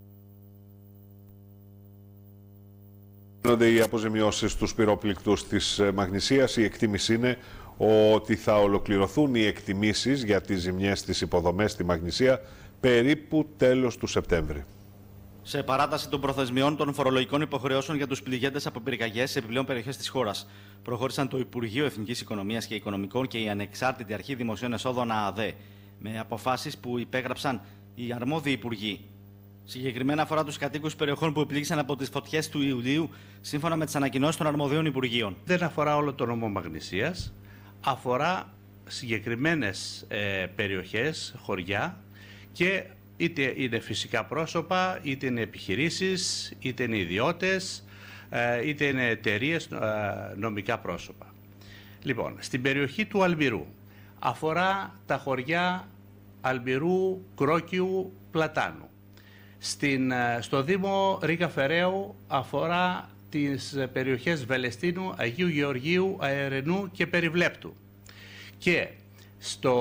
Οι αποζημιώσεις στους πυροπληκτούς της Μαγνησίας, η εκτίμηση είναι ότι θα ολοκληρωθούν οι εκτιμήσεις για τις ζημιές στις υποδομές στη Μαγνησία περίπου τέλος του Σεπτέμβρη. Σε παράταση των προθεσμιών των φορολογικών υποχρεώσεων για τους πληγέντες από πυρκαγιές σε επιπλέον περιοχές της χώρας, προχώρησαν το Υπουργείο Εθνικής Οικονομίας και Οικονομικών και η Ανεξάρτητη Αρχή Δημοσίων Εσόδων ΑΑΔΕ, με αποφάσεις που υπέγραψαν οι αρμόδιοι υπουργοί. Συγκεκριμένα αφορά τους κατοίκους περιοχών που επλήγησαν από τις φωτιές του Ιουλίου, σύμφωνα με τις ανακοινώσεις των αρμοδίων υπουργείων. Δεν αφορά όλο το νομό Μαγνησίας, αφορά συγκεκριμένες περιοχές, χωριά, και είτε είναι φυσικά πρόσωπα, είτε είναι επιχειρήσεις, είτε είναι ιδιώτες, είτε είναι εταιρείες, νομικά πρόσωπα. Λοιπόν, στην περιοχή του Αλμπειρού αφορά τα χωριά Αλμπειρού, Κρόκιου, Πλατάνου. Στο Δήμο Ρίκα Φεραίου αφορά τις περιοχές Βελεστίνου, Αγίου Γεωργίου, Αερενού και Περιβλέπτου. Και στο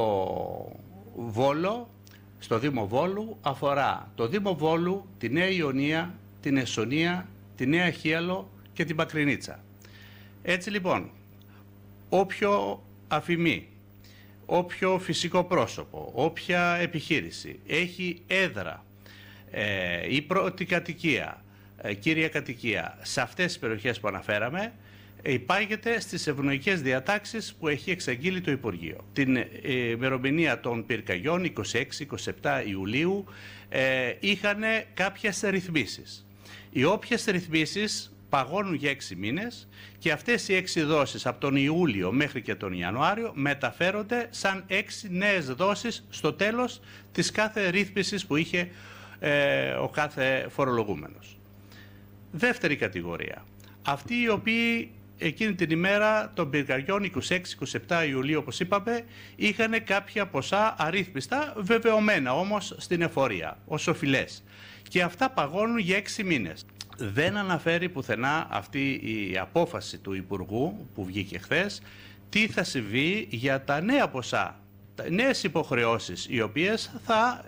Βόλο, στο Δήμο Βόλου, αφορά το Δήμο Βόλου, τη Νέα Ιωνία, την Εσσονία, τη Νέα Χίαλο και την Πακρινίτσα. Έτσι λοιπόν, όποιο αφημί, όποιο φυσικό πρόσωπο, όποια επιχείρηση έχει έδρα ή πρώτη κατοικία, κύρια κατοικία σε αυτές τις περιοχές που αναφέραμε, υπάγεται στις ευνοϊκές διατάξεις που έχει εξαγγείλει το Υπουργείο. Την ημερομηνία των πυρκαγιών, 26-27 Ιουλίου, είχαν κάποιες ρυθμίσεις. Οι όποιες ρυθμίσεις παγώνουν για 6 μήνες και αυτές οι 6 δόσεις από τον Ιούλιο μέχρι και τον Ιανουάριο μεταφέρονται σαν 6 νέες δόσεις στο τέλος της κάθε ρύθμισης που είχε ο κάθε φορολογούμενος. Δεύτερη κατηγορία. Αυτοί οι οποίοι εκείνη την ημέρα των πυρκαγιών 26-27 Ιουλίου, όπως είπαμε, είχαν κάποια ποσά αρρύθμιστα, βεβαιωμένα όμως στην εφορία, ως οφειλές. Και αυτά παγώνουν για 6 μήνες. Δεν αναφέρει πουθενά αυτή η απόφαση του Υπουργού που βγήκε χθες τι θα συμβεί για τα νέα ποσά, νέες υποχρεώσεις, οι οποίες θα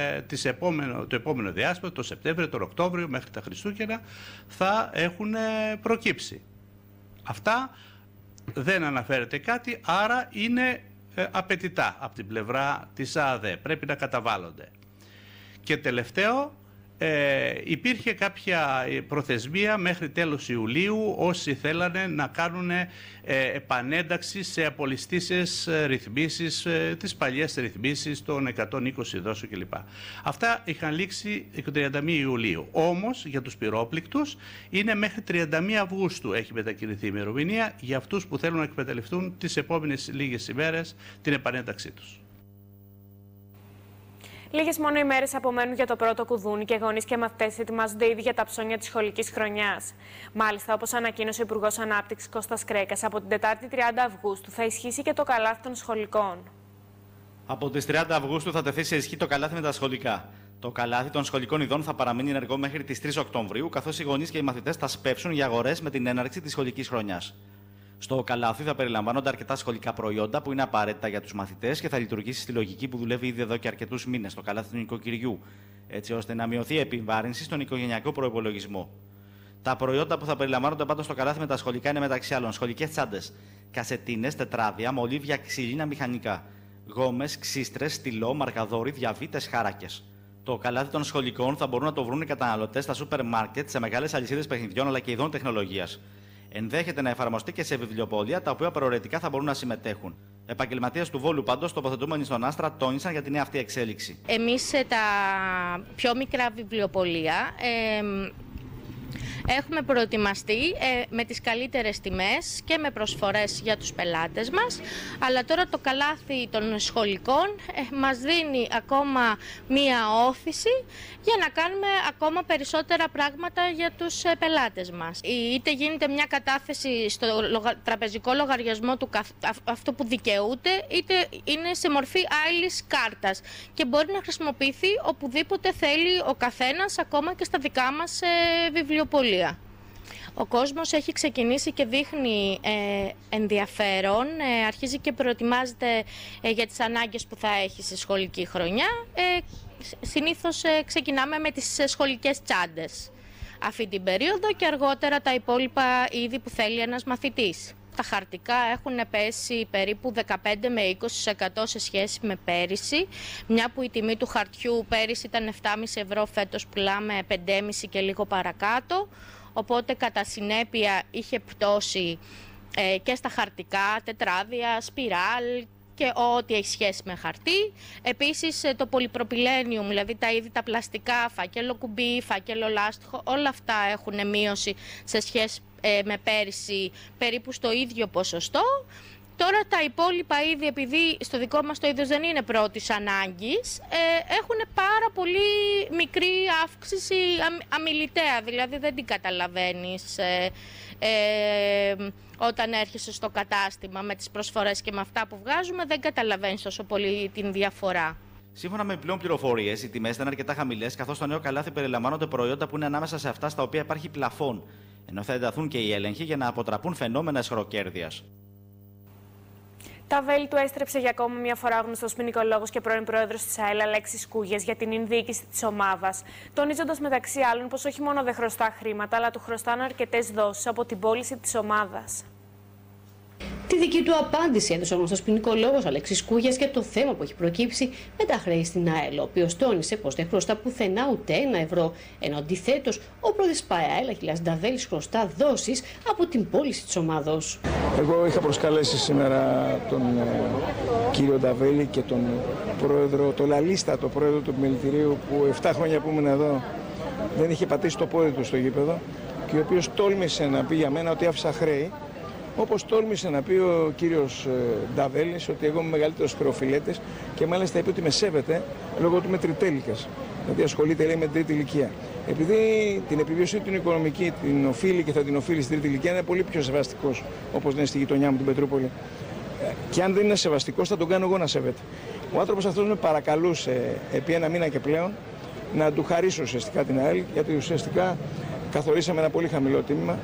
το επόμενο διάστημα, το Σεπτέμβριο, τον Οκτώβριο μέχρι τα Χριστούγεννα, θα έχουν προκύψει. Αυτά δεν αναφέρεται κάτι, άρα είναι απαιτητά από την πλευρά της ΑΑΔΕ, πρέπει να καταβάλλονται. Και τελευταίο, υπήρχε κάποια προθεσμία μέχρι τέλος Ιουλίου όσοι θέλανε να κάνουν επανένταξη σε απολυστήσεις ρυθμίσεις, τις παλιές ρυθμίσεις των 120 δόσεων κλπ. Αυτά είχαν λήξει 31 Ιουλίου. Όμως για τους πυρόπληκτους είναι μέχρι 31 Αυγούστου έχει μετακινηθεί η ημερομηνία για αυτούς που θέλουν να εκμεταλλευτούν τις επόμενες λίγες ημέρες την επανένταξή τους. Λίγες μόνο ημέρες απομένουν για το πρώτο κουδούνι και γονείς και μαθητές ετοιμάζονται ήδη για τα ψώνια της σχολικής χρονιάς. Μάλιστα, όπως ανακοίνωσε ο Υπουργός Ανάπτυξης Κώστας Κρέκας, από την Τετάρτη 30 Αυγούστου θα ισχύσει και το καλάθι των σχολικών. Από τις 30 Αυγούστου θα τεθεί σε ισχύ το καλάθι με τα σχολικά. Το καλάθι των σχολικών ειδών θα παραμείνει ενεργό μέχρι τις 3 Οκτωβρίου, καθώς οι γονείς και οι μαθητές θα σπεύσουν για αγορές με την έναρξη της σχολικής χρονιάς. Στο καλάθι θα περιλαμβάνονται αρκετά σχολικά προϊόντα που είναι απαραίτητα για τους μαθητές και θα λειτουργήσει στη λογική που δουλεύει ήδη εδώ και αρκετούς μήνες, το καλάθι του νοικοκυριού, έτσι ώστε να μειωθεί η επιβάρυνση στον οικογενειακό προϋπολογισμό. Τα προϊόντα που θα περιλαμβάνονται πάντως στο καλάθι με τα σχολικά είναι μεταξύ άλλων σχολικές τσάντες, κασετίνες, τετράδια, μολύβια, ξύλινα μηχανικά, γόμες, ξύστρες, στυλό, μαρκαδόροι, διαβήτες, χάρακες. Το καλάθι των σχολικών θα μπορούν να το βρουν οι καταναλωτές στα σούπερ μάρκετ, σε μεγάλες αλυσίδες παιχνιδιών αλλά και ειδών τεχνολογίας. Ενδέχεται να εφαρμοστεί και σε βιβλιοπωλεία, τα οποία προαιρετικά θα μπορούν να συμμετέχουν. Επαγγελματίες του Βόλου, πάντως, τοποθετούμενοι στον Άστρα, τόνισαν για την νέα αυτή εξέλιξη. Εμείς σε τα πιο μικρά βιβλιοπωλεία Έχουμε προετοιμαστεί με τις καλύτερες τιμές και με προσφορές για τους πελάτες μας, αλλά τώρα το καλάθι των σχολικών μας δίνει ακόμα μία όθηση για να κάνουμε ακόμα περισσότερα πράγματα για τους πελάτες μας. Είτε γίνεται μια κατάθεση στο τραπεζικό λογαριασμό του αυτό που δικαιούται, είτε είναι σε μορφή άλλης κάρτας και μπορεί να χρησιμοποιηθεί οπουδήποτε θέλει ο καθένας, ακόμα και στα δικά μας βιβλιοπωλεία. Ο κόσμος έχει ξεκινήσει και δείχνει ενδιαφέρον, αρχίζει και προετοιμάζεται για τις ανάγκες που θα έχει στη σχολική χρονιά. Συνήθως ξεκινάμε με τις σχολικές τσάντες αυτή την περίοδο και αργότερα τα υπόλοιπα είδη που θέλει ένας μαθητής. Τα χαρτικά έχουν πέσει περίπου 15 με 20% σε σχέση με πέρυσι, μια που η τιμή του χαρτιού πέρυσι ήταν 7,5 ευρώ, φέτος πουλάμε 5,5 και λίγο παρακάτω, οπότε κατά συνέπεια είχε πτώσει και στα χαρτικά, τετράδια, σπιράλ και ό,τι έχει σχέση με χαρτί. Επίσης το πολυπροπυλένιουμ, δηλαδή τα είδη τα πλαστικά, φάκελο κουμπί, φάκελο λάστιχο, όλα αυτά έχουν μείωση σε σχέση με πέρυσι περίπου στο ίδιο ποσοστό. Τώρα τα υπόλοιπα είδη, επειδή στο δικό μας το είδος δεν είναι πρώτης ανάγκης, έχουν πάρα πολύ μικρή αύξηση αμιληταία, δηλαδή δεν την καταλαβαίνεις όταν έρχεσαι στο κατάστημα με τις προσφορές και με αυτά που βγάζουμε, δεν καταλαβαίνεις τόσο πολύ την διαφορά. Σύμφωνα με πλέον πληροφορίες, οι τιμές ήταν αρκετά χαμηλές, καθώς στο νέο καλάθι περιλαμβάνονται προϊόντα που είναι ανάμεσα σε αυτά στα οποία υπάρχει πλαφόν, ενώ θα ενταθούν και οι έλεγχοι για να αποτραπούν φαινόμενα αισχροκέρδειας. Τα βέλη του έστρεψε για ακόμα μια φορά ο γνωστός ποινικολόγος και πρώην πρόεδρος της ΑΕΛ Αλέξης Κούγιας για την ενδιοίκηση της ομάδας, τονίζοντας μεταξύ άλλων πως όχι μόνο δεν χρωστά χρήματα, αλλά του χρωστάνε αρκετές δόσεις από την πώληση της ομάδας. Τη δική του απάντηση έδωσε ο γνωστός ποινικολόγος Αλέξης Κούγιας για το θέμα που έχει προκύψει με τα χρέη στην ΑΕΛ, ο οποίος τόνισε πως δεν χρωστά πουθενά ούτε €1, ενώ αντιθέτως ο πρόεδρος της ΑΕΛ Αχιλλέας Νταβέλης χρωστά δόσεις από την πώληση της ομάδος. Εγώ είχα προσκαλέσει σήμερα τον κύριο Νταβέλη και τον πρόεδρο, το λαλίστατο πρόεδρο του επιμελητηρίου, που 7 χρόνια που ήμουν εδώ δεν είχε πατήσει το πόδι του στο γήπεδο και ο οποίος τόλμησε να πει για μένα ότι άφησα χρέη. Όπως τόλμησε να πει ο κύριος Νταβέλης ότι εγώ είμαι μεγαλύτερος χρεοφιλέτης και μάλιστα είπε ότι με σέβεται λόγω του είμαι τριτέλικας. Δηλαδή ασχολείται, λέει, με την τρίτη ηλικία. Επειδή την επιβίωση του την οικονομική την οφείλει και θα την οφείλει στην τρίτη ηλικία, είναι πολύ πιο σεβαστικός, όπως είναι στη γειτονιά μου την Πετρούπολη. Και αν δεν είναι σεβαστικός, θα τον κάνω εγώ να σέβεται. Ο άνθρωπος αυτός με παρακαλούσε επί 1 μήνα και πλέον να του χαρίσω ουσιαστικά την ΑΕΛ, γιατί ουσιαστικά καθορίσαμε ένα πολύ χαμηλό τίμημα.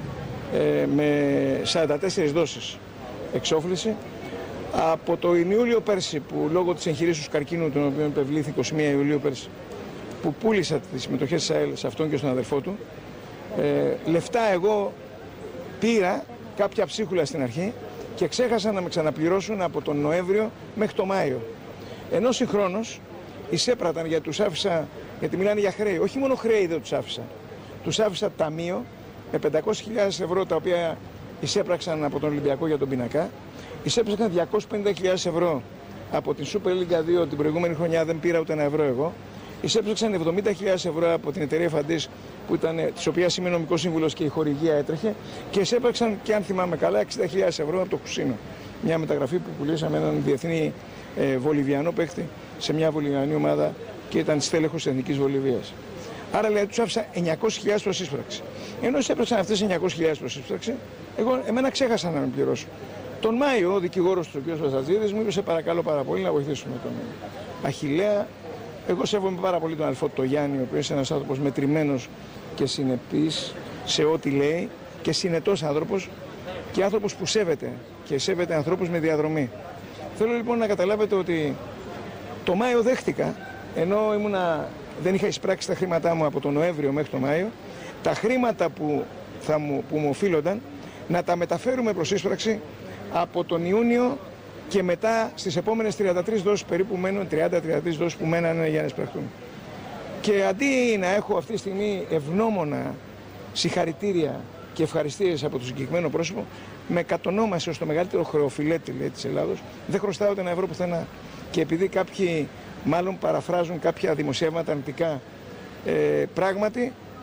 Με 44 δόσεις εξόφληση από το Ιούλιο πέρσι, που λόγω της εγχειρήσεως καρκίνου, τον οποίο επευλήθη 21 Ιουλίου πέρσι, που πούλησα τις συμμετοχές της ΑΕΛ σε αυτόν και στον αδερφό του, λεφτά εγώ πήρα κάποια ψίχουλα στην αρχή και ξέχασα να με ξαναπληρώσουν από τον Νοέμβριο μέχρι τον Μάιο. Ενώ συγχρόνως εισέπραταν, γιατί τους άφησα, γιατί μιλάνε για χρέη, όχι μόνο χρέη δεν τους άφησα, τους άφησα ταμείο με 500.000 ευρώ τα οποία εισέπραξαν από τον Ολυμπιακό για τον πινακά. Εισέπραξαν 250.000 ευρώ από την Super League 2 την προηγούμενη χρονιά, δεν πήρα ούτε €1 εγώ. Εισέπραξαν 70.000 ευρώ από την εταιρεία Φαντής, της οποίας είμαι νομικός σύμβουλος και η χορηγία έτρεχε. Και εισέπραξαν, και αν θυμάμαι καλά, 60.000 ευρώ από το Κουσίνο. Μια μεταγραφή που πουλήσαμε έναν διεθνή Βολιβιανό παίκτη σε μια Βολιβιανή ομάδα και ήταν στέλεχος της Εθνικής Βολιβίας. Άρα λέει τους άφησα 900.000 προς ίσπραξη. Ενώ εισέπραξαν αυτές 900.000 προς ίσπραξη, εμένα ξέχασα να με πληρώσω. Τον Μάιο ο δικηγόρος του, ο κ. Παστατζίδης, μου είπε: σε παρακαλώ πάρα πολύ να βοηθήσουμε τον Αχιλλέα. Εγώ σέβομαι πάρα πολύ τον αδελφό του, τον Γιάννη, ο οποίος είναι ένας άνθρωπος μετρημένος και συνεπής σε ό,τι λέει και συνετός άνθρωπος και άνθρωπος που σέβεται και σέβεται ανθρώπους με διαδρομή. Θέλω λοιπόν να καταλάβετε ότι το Μάιο δέχτηκα, ενώ δεν είχα εισπράξει τα χρήματά μου από τον Νοέμβριο μέχρι τον Μάιο, τα χρήματα που μου οφείλονταν να τα μεταφέρουμε προς ίσπραξη από τον Ιούνιο και μετά στις επόμενες 33 δόσεις περίπου μένουν, 30-33 δόσεις που μένανε για να εισπραχτούν. Και αντί να έχω αυτή τη στιγμή ευγνώμονα συγχαρητήρια και ευχαριστίες από το συγκεκριμένο πρόσωπο, με κατονόμασε ως το μεγαλύτερο χρεοφιλέτη της Ελλάδος, δεν χρωστάω ούτε €1 πουθενά. Και επειδή κάποιοι μάλλον παραφράζουν κάποια δημοσιεύματα αρνητικά, πράγματι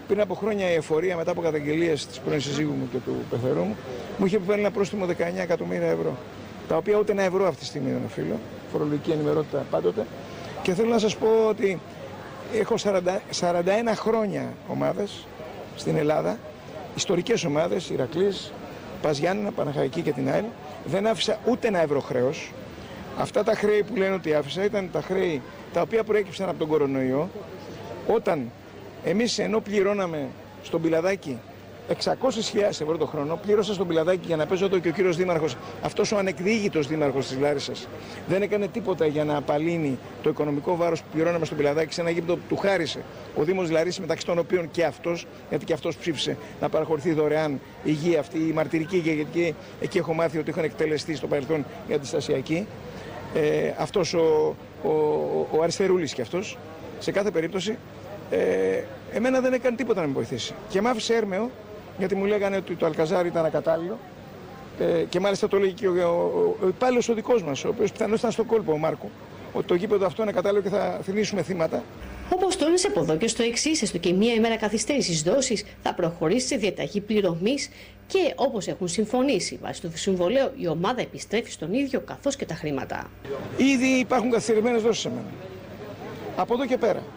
πριν από χρόνια η εφορία μετά από καταγγελίες της πρώην συζύγου μου και του πεθερού μου, μου είχε επιβάλει ένα πρόστιμο 19 εκατομμύρια ευρώ. Τα οποία ούτε ένα ευρώ αυτή τη στιγμή δεν οφείλω. Φορολογική ενημερότητα πάντοτε. Και θέλω να σας πω ότι έχω 41 χρόνια ομάδες στην Ελλάδα, ιστορικές ομάδες, Ηρακλής, Πας Γιάννενα, Παναχαϊκή και την άλλη. Δεν άφησα ούτε ένα ευρώ χρέος. Αυτά τα χρέη που λένε ότι άφησα ήταν τα χρέη τα οποία προέκυψαν από τον κορονοϊό, όταν εμείς ενώ πληρώναμε στον Πιλαδάκη 600.000 ευρώ το χρόνο, πλήρωσα στον Πιλαδάκη για να παίζω εδώ και ο κύριος Δήμαρχος, αυτός ο ανεκδίγητος Δήμαρχος της Λάρισσας, δεν έκανε τίποτα για να απαλύνει το οικονομικό βάρος που πληρώναμε στον Πιλαδάκη σε ένα γήπεδο που του χάρισε ο Δήμος Λαρίσσης, μεταξύ των οποίων και αυτός, γιατί και αυτός ψήφισε να παραχωρηθεί δωρεάν η γη αυτή, η μαρτυρική γη, γιατί εκεί έχω μάθει ότι είχαν εκτελεστεί στο παρελθόν η αντιστασιακή. Αυτός ο Αριστερούλης και αυτός, σε κάθε περίπτωση, εμένα δεν έκανε τίποτα να με βοηθήσει. Και μ' άφησε έρμεο, γιατί μου λέγανε ότι το Αλκαζάρ ήταν ακατάλληλο. Και μάλιστα το λέγει και ο υπάλληλος ο δικός μας, ο οποίος πιθανώς ήταν στο κόλπο, ο Μάρκο, ότι το γήπεδο αυτό είναι ακατάλληλο και θα θυλίσουμε θύματα. Όπως τόνισε από εδώ και στο εξής, έστω και μία ημέρα καθυστέρησης δόσης θα προχωρήσει σε διαταγή πληρωμής και όπως έχουν συμφωνήσει βάσει του συμβολέου, η ομάδα επιστρέφει στον ίδιο καθώς και τα χρήματα. Ήδη υπάρχουν καθυστερημένες δόσεις σε μένα. Από εδώ και πέρα.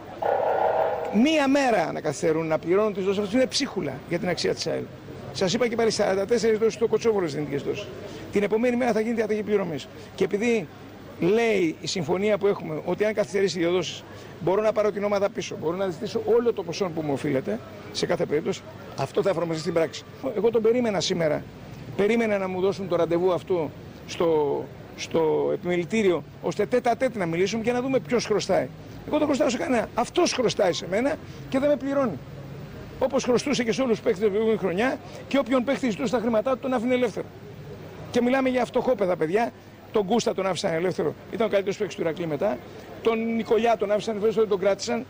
Μία μέρα να καθυστερούν να πληρώνουν τις δόσεις αυτές είναι ψίχουλα για την αξία της ΑΕΛ. Σας είπα και πάλι 44 δόσεις στο Κοτσόβολο δυνητικές δόσεις. Την επομένη μέρα θα γίνει διαταγή πληρωμής. Και επειδή λέει η συμφωνία που έχουμε ότι αν καθυστερήσει δύο δόσεις μπορώ να πάρω την ομάδα πίσω, μπορώ να ζητήσω όλο το ποσό που μου οφείλεται σε κάθε περίπτωση, αυτό θα εφαρμοστεί στην πράξη. Εγώ τον περίμενα σήμερα. Περίμενα να μου δώσουν το ραντεβού αυτό στο επιμελητήριο, ώστε τέτα-τέτ να μιλήσουμε και να δούμε ποιος χρωστάει. Εγώ δεν χρωστάω σε κανένα. Αυτός χρωστάει σε μένα και δεν με πληρώνει. Όπως χρωστούσε και σε όλους τους παίκτες την προηγούμενη χρονιά και όποιον παίκτη ζητούσε τα χρήματά του τον άφηνε ελεύθερο. Και μιλάμε για φτωχόπαιδα παιδιά. Τον Κούστα τον άφησαν ελεύθερο, ήταν ο καλύτερος παίκτης του Ηρακλή μετά. Τον Νικολιά τον άφησαν ελεύθερο, τον κράτησαν.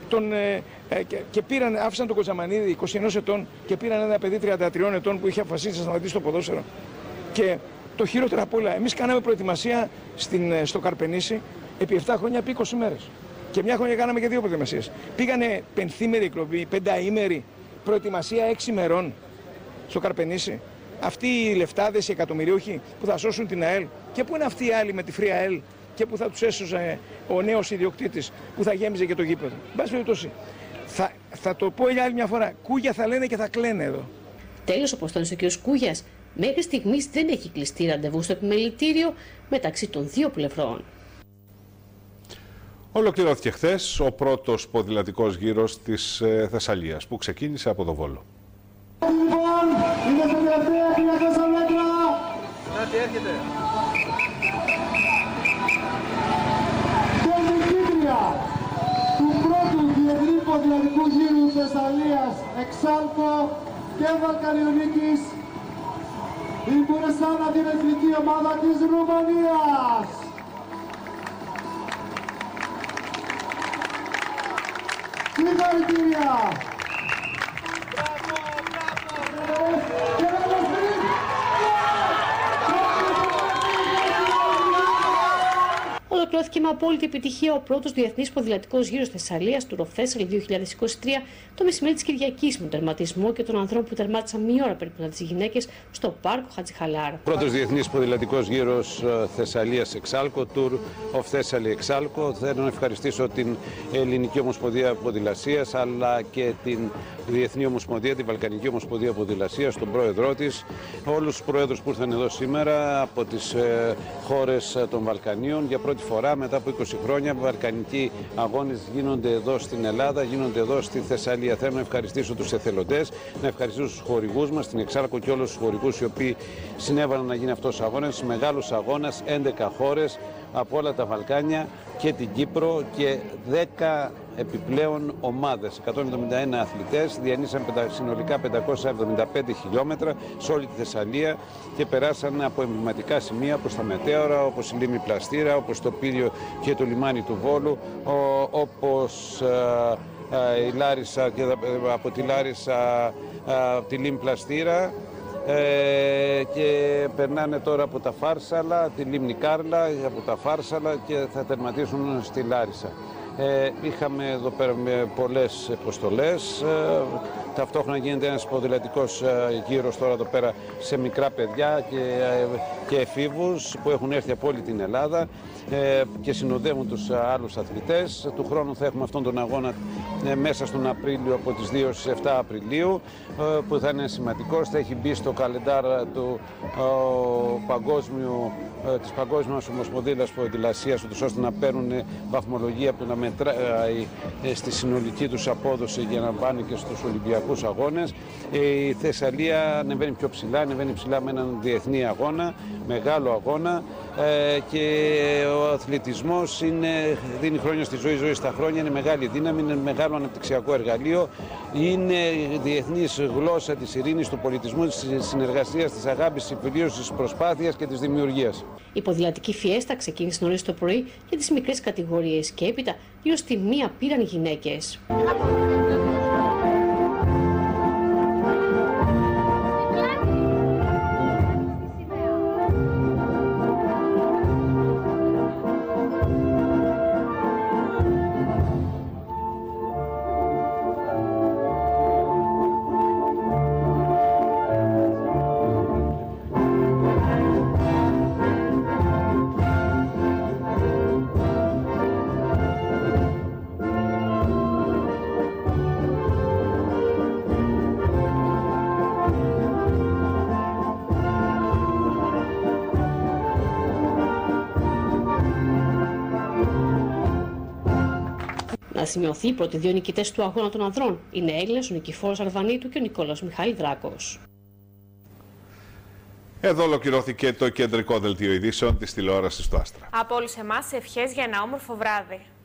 Και άφησαν τον Κοτζαμανίδη 21 ετών και πήραν ένα παιδί 33 ετών που είχε αποφασίσει να σταματήσει το ποδόσφαιρο. Και το χειρότερο απ' όλα, εμείς κάναμε προετοιμασία στο Καρπενήσι επί 7 χρόνια, επί 20 μέρες. Και μια χρονιά κάναμε και 2 προετοιμασίες. Πήγανε πενθήμερη εκλογή, πενταήμερη προετοιμασία 6 μερών στο Καρπενήσι. Αυτοί οι λεφτάδες, οι εκατομμυριούχοι που θα σώσουν την ΑΕΛ, και πού είναι αυτοί οι άλλοι με τη Free ΑΕΛ και που θα τους έσωζε ο νέος ιδιοκτήτης που θα γέμιζε και το γήπεδο. Εν πάση περιπτώσει, θα το πω για άλλη μια φορά. Κούγια θα λένε και θα κλαίνε εδώ. Τέλος, όπως τόνισε ο κ. Κούγιας, μέχρι στιγμής δεν έχει κλειστεί ραντεβού στο επιμελητήριο μεταξύ των δύο πλευρών. Ολοκληρώθηκε χθες ο πρώτος ποδηλατικός γύρος της Θεσσαλίας που ξεκίνησε από το Βόλο. Είναι στο τελευταία 300 μέτρα. Κάτι έρχεται. Και νικήτρια του πρώτου διεθνή ποδηλατικού γύρου Θεσσαλίας, Εξάλκο και Βαλκανιονίκης, η Μπουρεσάνα, την εθνική ομάδα της Ρουμανίας. Συγχαρητήρια. Ολοκληρώθηκε με απόλυτη επιτυχία ο πρώτος διεθνής ποδηλατικός γύρος Θεσσαλίας του Rothessal 2023 το μεσημέρι της Κυριακής, με τον τερματισμό και των ανθρώπων που τερμάτισαν μία ώρα περίπου τις γυναίκες στο πάρκο Χατζηχαλάρ. Πρώτος διεθνής ποδηλατικός γύρος Θεσσαλίας Εξάλκο, Tour of Thessaly Εξάλκο. Θέλω να ευχαριστήσω την Ελληνική Ομοσπονδία Ποδηλασίας αλλά και την Διεθνή Ομοσπονδία, την Βαλκανική Ομοσπονδία Ποδηλασίας, τον πρόεδρό της, όλους τους πρόεδρους που ήρθαν εδώ σήμερα από τις χώρες των Βαλκανίων. Για πρώτη φορά μετά από 20 χρόνια βαλκανικοί αγώνες γίνονται εδώ στην Ελλάδα, γίνονται εδώ στη Θεσσαλία. Θέλω να ευχαριστήσω τους εθελοντές, να ευχαριστήσω τους χορηγούς μας, την Εξάλκο και όλους τους χορηγούς οι οποίοι συνέβαλαν να γίνει αυτός ο αγώνας. Μεγάλος αγώνας, 11 χώρες από όλα τα Βαλκάνια και την Κύπρο και 10 επιπλέον ομάδες. 171 αθλητές διανύσαν συνολικά 575 χιλιόμετρα σε όλη τη Θεσσαλία και περάσαν από εμβληματικά σημεία όπως τα Μετέωρα, όπως η Λίμνη Πλαστήρα, όπως το Πύλιο και το λιμάνι του Βόλου, όπως η Λάρισα και από τη Λάρισα τη Λίμνη Πλαστήρα, και περνάνε τώρα από τα Φάρσαλα, τη Λίμνη Κάρλα, από τα Φάρσαλα και θα τερματίσουν στη Λάρισα. Είχαμε εδώ πέρα πολλές αποστολές. Ταυτόχρονα γίνεται ένας ποδηλατικός γύρος τώρα εδώ πέρα σε μικρά παιδιά και εφήβους που έχουν έρθει από όλη την Ελλάδα και συνοδεύουν τους άλλους αθλητές. Του χρόνου θα έχουμε αυτόν τον αγώνα μέσα στον Απρίλιο, από τις 2 στις 7 Απριλίου, που θα είναι σημαντικός. Θα έχει μπει στο καλεντάρα του της Παγκόσμιας Ομοσπονδίας Ποδηλασίας, ώστε να παίρνουν βαθμολογία που να μετράει στη συνολική τους απόδοση για να πάνε και στους Ολυμπιακούς Αγώνες. Η Θεσσαλία ανεβαίνει πιο ψηλά, ανεβαίνει ψηλά με έναν διεθνή αγώνα, μεγάλο αγώνα, και ο αθλητισμός δίνει χρόνια στη ζωή, ζωή στα χρόνια, είναι μεγάλη δύναμη, είναι μεγάλο αναπτυξιακό εργαλείο, είναι διεθνής γλώσσα της ειρήνης, του πολιτισμού, της συνεργασίας, της αγάπης, της συμφιλίωσης, της προσπάθειας και της δημιουργίας. Η ποδηλατική φιέστα ξεκίνησε νωρίς το πρωί για τις μικρές κατηγορίες και έπειτα γύρω στη 1 πήραν οι γυναίκες. Να σημειωθεί, οι πρώτοι 2 νικητές του αγώνα των ανδρών είναι Έλληνες, ο Νικηφόρος Αρβανίτου και ο Νικόλαος Μιχάλη Δράκος. Εδώ ολοκληρώθηκε το κεντρικό δελτίο ειδήσεων της τηλεόρασης του Άστρα. Από όλους εμάς ευχές για ένα όμορφο βράδυ.